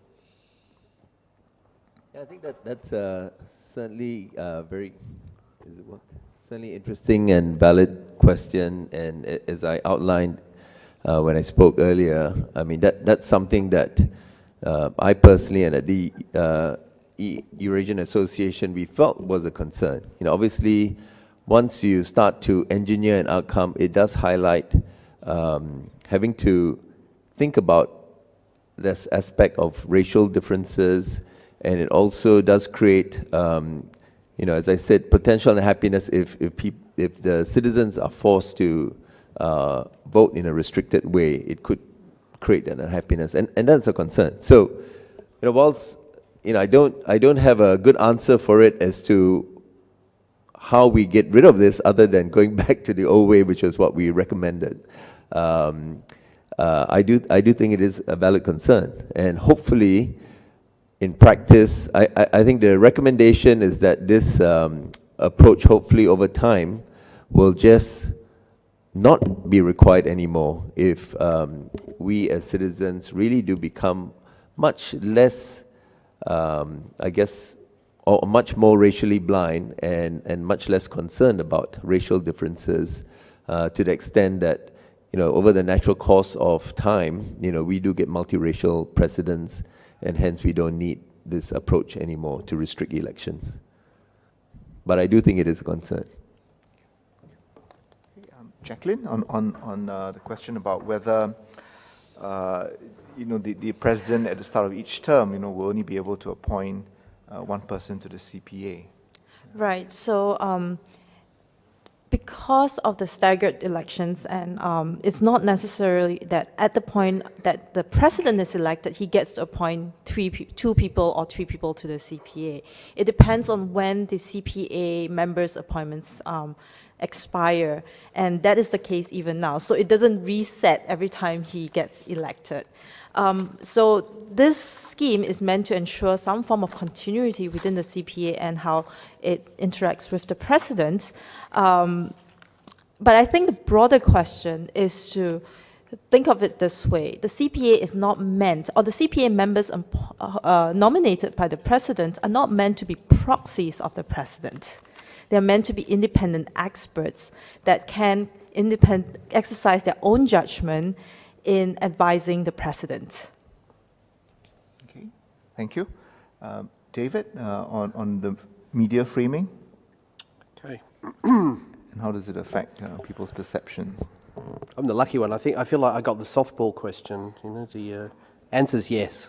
Yeah, I think that that's uh, certainly uh, very, is it work? Certainly interesting and valid question. And as I outlined uh, when I spoke earlier, I mean that that's something that uh, I personally and at the uh, Eurasian Association we felt was a concern. You know, obviously, once you start to engineer an outcome, it does highlight um, having to think about this aspect of racial differences, and it also does create, um, you know, as I said, potential unhappiness if if, peop if the citizens are forced to uh, vote in a restricted way. It could create an unhappiness, and and that's a concern. So, you know, whilst you know, I don't I don't have a good answer for it as to how we get rid of this, other than going back to the old way, which is what we recommended. Um, uh, I do I do think it is a valid concern, and hopefully, in practice, I, I, I think the recommendation is that this um, approach, hopefully over time, will just not be required anymore if um, we as citizens really do become much less, um, I guess, or much more racially blind and, and much less concerned about racial differences uh, to the extent that, you know, over the natural course of time, you know, we do get multiracial presidents, and hence we don't need this approach anymore to restrict elections. But I do think it is a concern. Um, Jacqueline, on, on, on uh, the question about whether, uh, you know, the, the president at the start of each term, you know, will only be able to appoint uh, one person to the C P A. Right, so um, because of the staggered elections, and um, it's not necessarily that at the point that the president is elected, he gets to appoint three, pe two people or three people to the C P A. It depends on when the C P A members' appointments um, expire, and that is the case even now. So it doesn't reset every time he gets elected. Um, so this scheme is meant to ensure some form of continuity within the C P A and how it interacts with the president. Um, but I think the broader question is to think of it this way. The C P A is not meant, or the C P A members uh, nominated by the president are not meant to be proxies of the president. They're meant to be independent experts that can independent, exercise their own judgment in advising the president. Okay, thank you. Uh, David, uh, on, on the media framing? Okay. And how does it affect uh, people's perceptions? I'm the lucky one. I think I feel like I got the softball question. You know, the uh, answer's yes.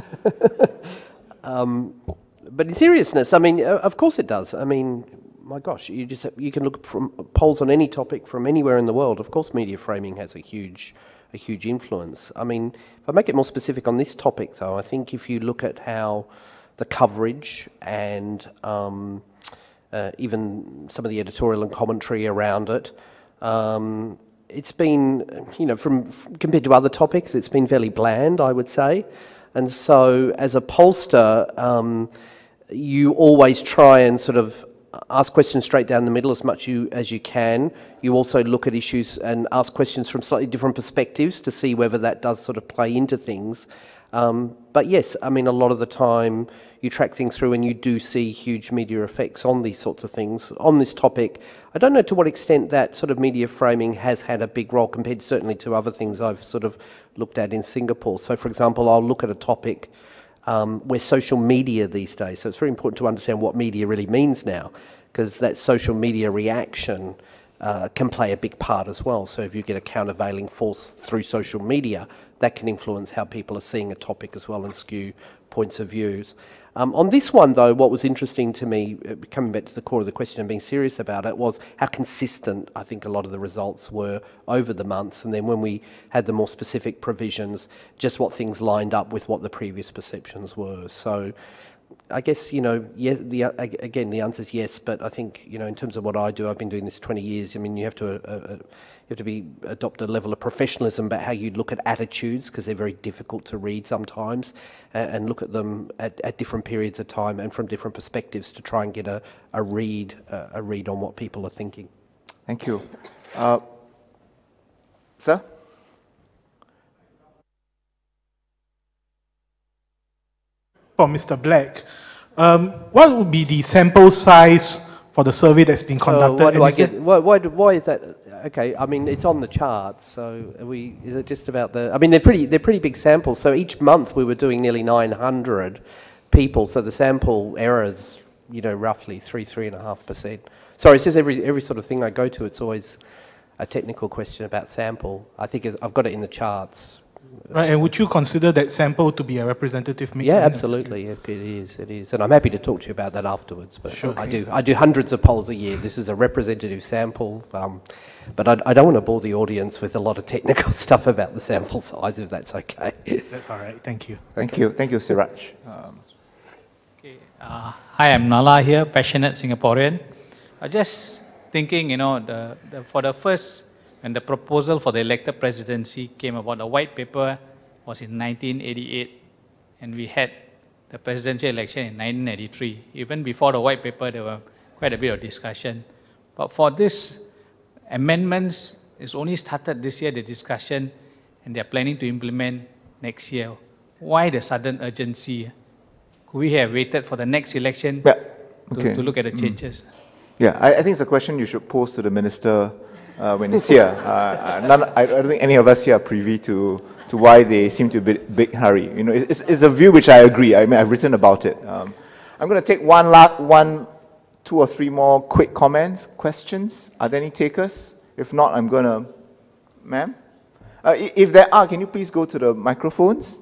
um, but in seriousness, I mean, uh, of course it does. I mean, my gosh, you just you can look from polls on any topic from anywhere in the world. Of course, media framing has a huge, a huge influence. I mean, if I make it more specific on this topic, though, I think if you look at how the coverage and um, uh, even some of the editorial and commentary around it, um, it's been, you know, from compared to other topics, it's been fairly bland, I would say. And so, as a pollster, um, you always try and sort of ask questions straight down the middle as much you, as you can. You also look at issues and ask questions from slightly different perspectives to see whether that does sort of play into things. Um, but yes, I mean, a lot of the time you track things through and you do see huge media effects on these sorts of things. On this topic, I don't know to what extent that sort of media framing has had a big role compared certainly to other things I've sort of looked at in Singapore. So for example, I'll look at a topic Um, we're social media these days, so it's very important to understand what media really means now, because that social media reaction uh, can play a big part as well. So if you get a countervailing force through social media, that can influence how people are seeing a topic as well and skew points of views. Um, on this one, though, what was interesting to me, uh, coming back to the core of the question and being serious about it, was how consistent I think a lot of the results were over the months. And then when we had the more specific provisions, just what things lined up with what the previous perceptions were. So I guess, you know, yeah, the, uh, again, the answer is yes, but I think, you know, in terms of what I do, I've been doing this twenty years. I mean, you have to, uh, uh, you have to be, adopt a level of professionalism about how you look at attitudes, because they're very difficult to read sometimes, and, and look at them at, at different periods of time and from different perspectives to try and get a, a read, uh, a read on what people are thinking. Thank you. Uh, sir? For Mister Black, um, what would be the sample size for the survey that's been conducted? Uh, why, do I get, it, why, why, do, why is that? Okay, I mean, it's on the charts, so are we, is it just about the, I mean, they're pretty, they're pretty big samples, so each month we were doing nearly nine hundred people, so the sample errors, you know, roughly three, three and a half percent. Sorry, it's just every, every sort of thing I go to, it's always a technical question about sample. I think I've got it in the charts. Right, and would you consider that sample to be a representative mix? Yeah, absolutely. It is. It is, and I'm happy to talk to you about that afterwards. But sure, I okay. do. I do hundreds of polls a year. This is a representative sample, um, but I, I don't want to bore the audience with a lot of technical stuff about the sample size, if that's okay. That's all right. Thank you. Thank okay. you. Thank you, Siraj. Um, okay. Uh, hi, I'm Nala here, passionate Singaporean. I just thinking, you know, the, the for the first. When the proposal for the elected presidency came about, the white paper was in nineteen eighty-eight, and we had the presidential election in nineteen ninety-three. Even before the white paper, there were quite a bit of discussion. But for this amendments, it's only started this year, the discussion, and they're planning to implement next year. Why the sudden urgency? Could we have waited for the next election yeah. okay. to, to look at the changes? Mm. Yeah, I, I think it's a question you should pose to the minister Uh, when he's here. Uh, none, I don't think any of us here are privy to, to why they seem to be in a big hurry. You know, it's, it's a view which I agree. I mean, I've written about it. Um, I'm going to take one, la one, two or three more quick comments, questions. Are there any takers? If not, I'm going to, ma'am? Uh, if there are, can you please go to the microphones?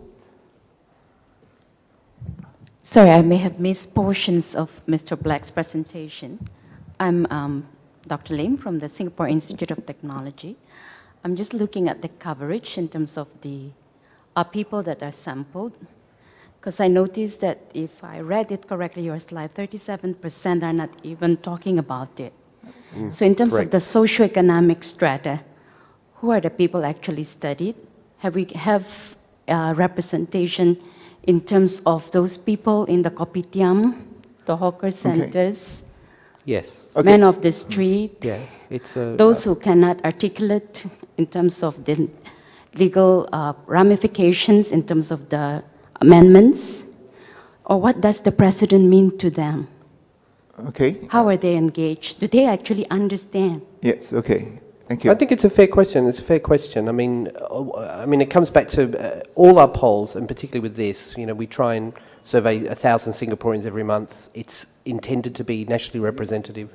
Sorry, I may have missed portions of Mister Black's presentation. I'm um, Doctor Lim from the Singapore Institute of Technology. I'm just looking at the coverage in terms of the uh, people that are sampled, because I noticed that if I read it correctly, your slide, thirty-seven percent are not even talking about it. Mm, so in terms correct. of the socioeconomic strata, who are the people actually studied? Have we have uh, representation in terms of those people in the kopitiam, the hawker centers? Okay. Yes. Okay. Men of the street, yeah, it's a, those uh, who cannot articulate in terms of the legal uh, ramifications, in terms of the amendments, or what does the president mean to them? Okay. How are they engaged? Do they actually understand? Yes, okay. Thank you. I think it's a fair question. It's a fair question. I mean, I mean, it comes back to uh, all our polls, and particularly with this, you know, we try and survey a thousand Singaporeans every month. It's intended to be nationally representative.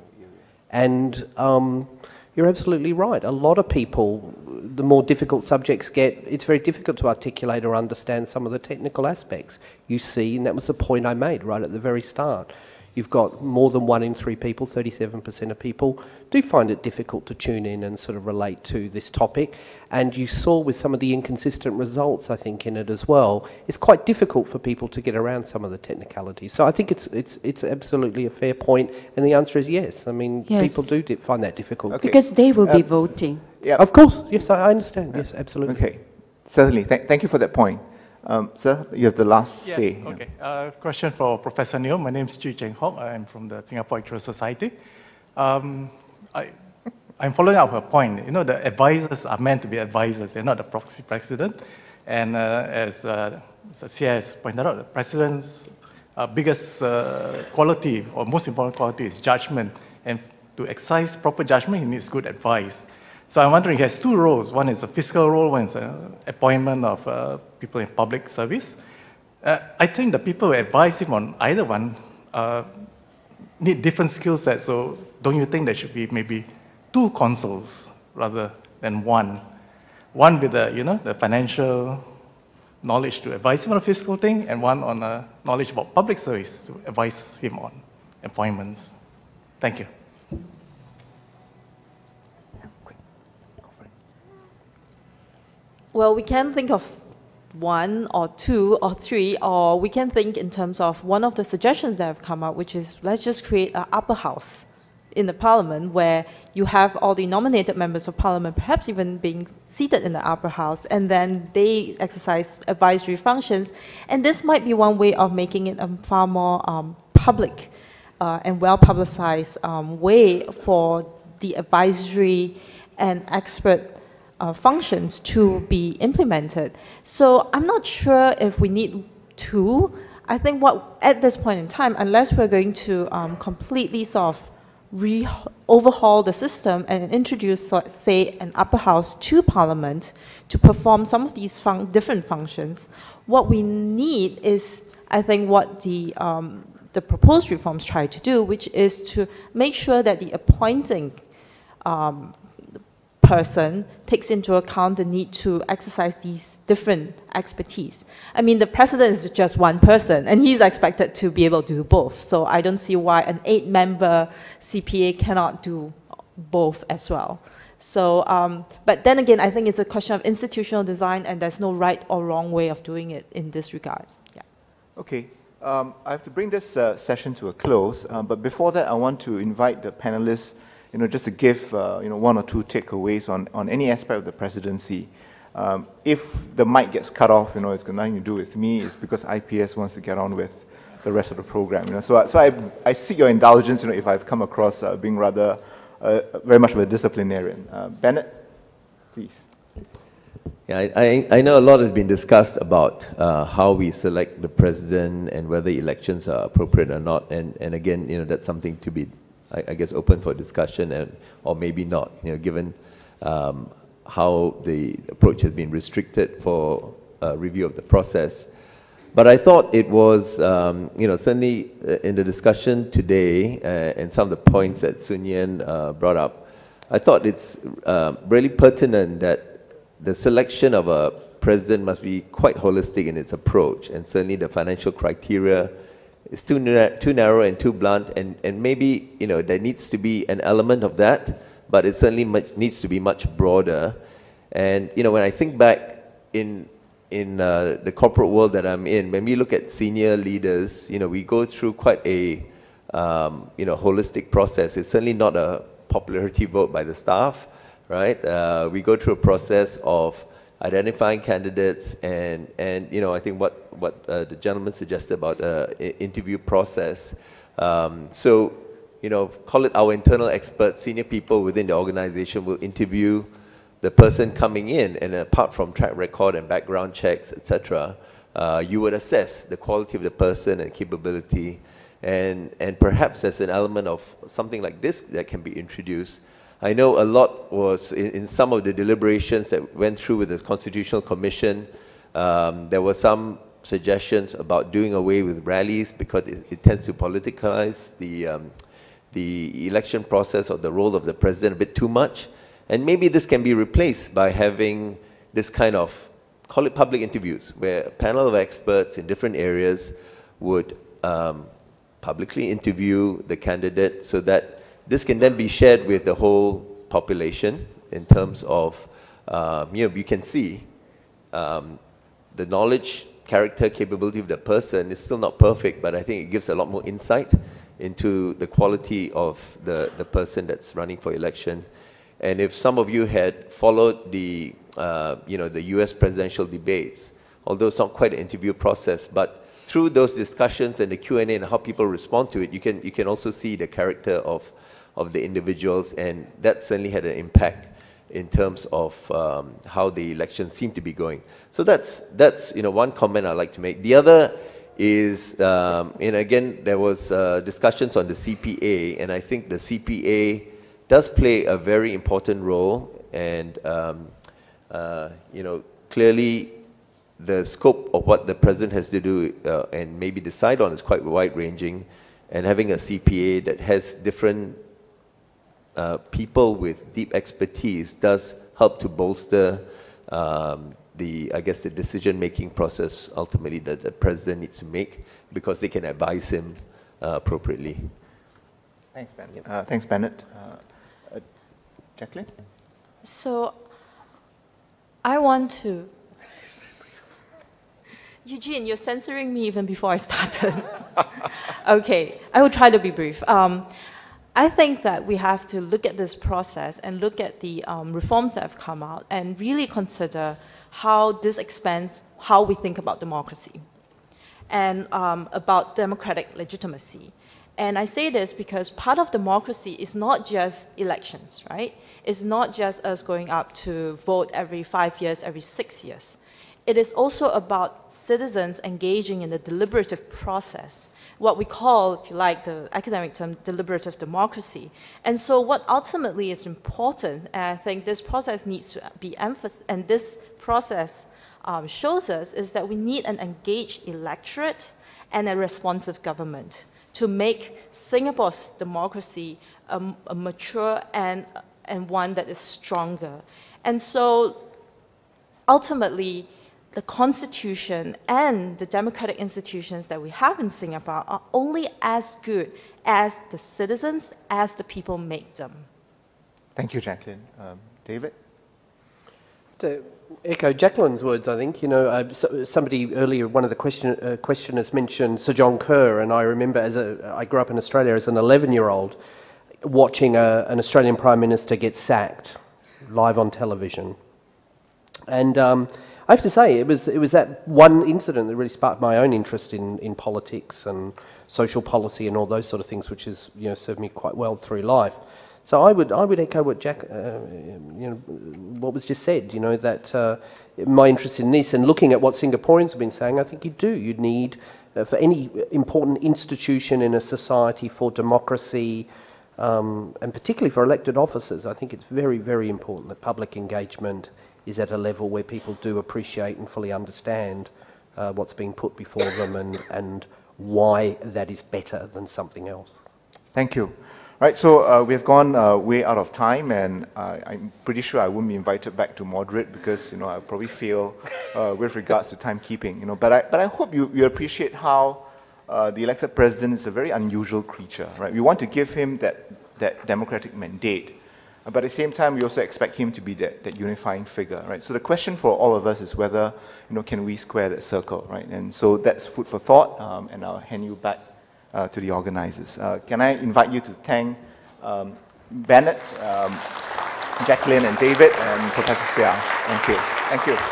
And um, you're absolutely right. A lot of people, the more difficult subjects get, it's very difficult to articulate or understand some of the technical aspects. You see, and that was the point I made right at the very start. You've got more than one in three people, thirty-seven percent of people, do find it difficult to tune in and sort of relate to this topic. And you saw with some of the inconsistent results, I think, in it as well, it's quite difficult for people to get around some of the technicalities. So I think it's, it's, it's absolutely a fair point, and the answer is yes. I mean, yes. people do find that difficult. Okay. Because they will um, be voting. Yeah. Of course, yes, I understand, yes, absolutely. Okay, certainly, Th thank you for that point. Um, sir, you have the last yes, say. Okay. Uh, question for Professor Neo. My name is Chu Cheng Hock. I'm from the Singapore Actuarial Society. Um, I, I'm following up her point. You know, the advisors are meant to be advisors. They're not the proxy president. And uh, as uh, Hsieh has pointed out, the president's uh, biggest uh, quality, or most important quality, is judgment. And to exercise proper judgment, he needs good advice. So I'm wondering, he has two roles. One is a fiscal role, one is an appointment of uh, people in public service. Uh, I think the people who advise him on either one uh, need different skill sets. So don't you think there should be maybe two consuls rather than one? One with the, you know, the financial knowledge to advise him on a fiscal thing, and one on uh, knowledge about public service to advise him on appointments. Thank you. Well, we can think of one or two or three, or we can think in terms of one of the suggestions that have come up, which is let's just create an upper house in the parliament where you have all the nominated members of parliament perhaps even being seated in the upper house, and then they exercise advisory functions. And this might be one way of making it a far more um, public uh, and well-publicized um, way for the advisory and expert uh, functions to be implemented. So I'm not sure if we need two. I think what, at this point in time, unless we're going to um, completely sort of re overhaul the system and introduce, say, an upper house to Parliament to perform some of these fun different functions, what we need is, I think, what the, um, the proposed reforms try to do, which is to make sure that the appointing um, person takes into account the need to exercise these different expertise. I mean, the president is just one person, and he's expected to be able to do both. So I don't see why an eight-member C P A cannot do both as well. So, um, but then again, I think it's a question of institutional design, and there's no right or wrong way of doing it in this regard. Yeah. Okay. Um, I have to bring this uh, session to a close, uh, but before that, I want to invite the panelists, you know, just to give, uh, you know, one or two takeaways on, on any aspect of the presidency. Um, if the mic gets cut off, you know, it's got nothing to do with me, it's because I P S wants to get on with the rest of the program, you know. So, so I, I seek your indulgence, you know, if I've come across uh, being rather, uh, very much of a disciplinarian. Uh, Benett, please. Yeah, I, I, I know a lot has been discussed about uh, how we select the president and whether elections are appropriate or not, and, and again, you know, that's something to be, I, I guess, open for discussion, and or maybe not, you know, given um, how the approach has been restricted for uh, review of the process. But I thought it was, um, you know, certainly in the discussion today uh, and some of the points that Tsun-Yan uh, brought up, I thought it's uh, really pertinent that the selection of a president must be quite holistic in its approach, and certainly the financial criteria is too, na too narrow and too blunt, and, and maybe, you know, there needs to be an element of that, but it certainly much, needs to be much broader. And, you know, when I think back in, in uh, the corporate world that I'm in, when we look at senior leaders, you know, we go through quite a, um, you know, holistic process. It's certainly not a popularity vote by the staff, right? Uh, we go through a process of identifying candidates, and, and you know, I think what, what uh, the gentleman suggested about uh, interview process. Um, so, you know, call it our internal experts, senior people within the organization will interview the person coming in, and apart from track record and background checks, et cetera, uh, you would assess the quality of the person and capability, and, and perhaps there's an element of something like this that can be introduced. I know a lot was in, in some of the deliberations that went through with the Constitutional Commission. Um, there were some suggestions about doing away with rallies because it, it tends to politicize the, um, the election process or the role of the president a bit too much. And maybe this can be replaced by having this kind of, call it public interviews, where a panel of experts in different areas would um, publicly interview the candidate, so that this can then be shared with the whole population in terms of, um, you know, you can see um, the knowledge, character, capability of the person is still not perfect, but I think it gives a lot more insight into the quality of the, the person that's running for election. And if some of you had followed the, uh, you know, the U S presidential debates, although it's not quite an interview process, but through those discussions and the Q and A and how people respond to it, you can, you can also see the character of of the individuals, and that certainly had an impact in terms of um, how the election seemed to be going. So that's, that's you know, one comment I'd like to make. The other is, um, and again, there was uh, discussions on the C P A, and I think the C P A does play a very important role, and um, uh, you know, clearly the scope of what the president has to do uh, and maybe decide on is quite wide-ranging, and having a C P A that has different Uh, people with deep expertise does help to bolster um, the, I guess, the decision-making process ultimately that the president needs to make, because they can advise him uh, appropriately. Thanks, Benett. Uh, thanks, Benett. Uh, uh, Jacqueline? So I want to Eugene, you're censoring me even before I started. Okay, I will try to be brief. Um, I think that we have to look at this process and look at the um, reforms that have come out and really consider how this expands how we think about democracy and um, about democratic legitimacy. And I say this because part of democracy is not just elections, right? It's not just us going up to vote every five years, every six years. It is also about citizens engaging in the deliberative process, what we call, if you like, the academic term, deliberative democracy. And so what ultimately is important, and I think this process needs to be emphasized, and this process um, shows us, is that we need an engaged electorate and a responsive government to make Singapore's democracy a, a mature and, and one that is stronger. And so ultimately, the Constitution and the democratic institutions that we have in Singapore are only as good as the citizens, as the people make them. Thank you, Jacqueline. Um, David? To echo Jacqueline's words, I think, you know, uh, so, somebody earlier, one of the question, uh, questioners mentioned Sir John Kerr, and I remember as a, I grew up in Australia as an eleven-year-old watching a, an Australian Prime Minister get sacked live on television. And um, I have to say, it was, it was that one incident that really sparked my own interest in, in politics and social policy and all those sort of things, which has, you know, served me quite well through life. So I would, I would echo what Jack, uh, you know, what was just said, you know, that uh, my interest in this and looking at what Singaporeans have been saying, I think you do. You need, uh, for any important institution in a society for democracy, um, and particularly for elected officers, I think it's very, very important that public engagement is at a level where people do appreciate and fully understand uh, what's being put before them and, and why that is better than something else. Thank you. Right, so uh, we have gone uh, way out of time, and uh, I'm pretty sure I won't be invited back to moderate because, you know, I'll probably fail uh, with regards to timekeeping. You know, but I, but I hope you, you appreciate how uh, the elected president is a very unusual creature, right? We want to give him that, that democratic mandate, but at the same time, we also expect him to be that, that unifying figure, right? So the question for all of us is whether, you know, can we square that circle, right? And so that's food for thought, um, and I'll hand you back Uh, to the organizers. Uh, can I invite you to thank um, Benett, um, Jacqueline and David, and Professor Hsieh. Thank you. Thank you.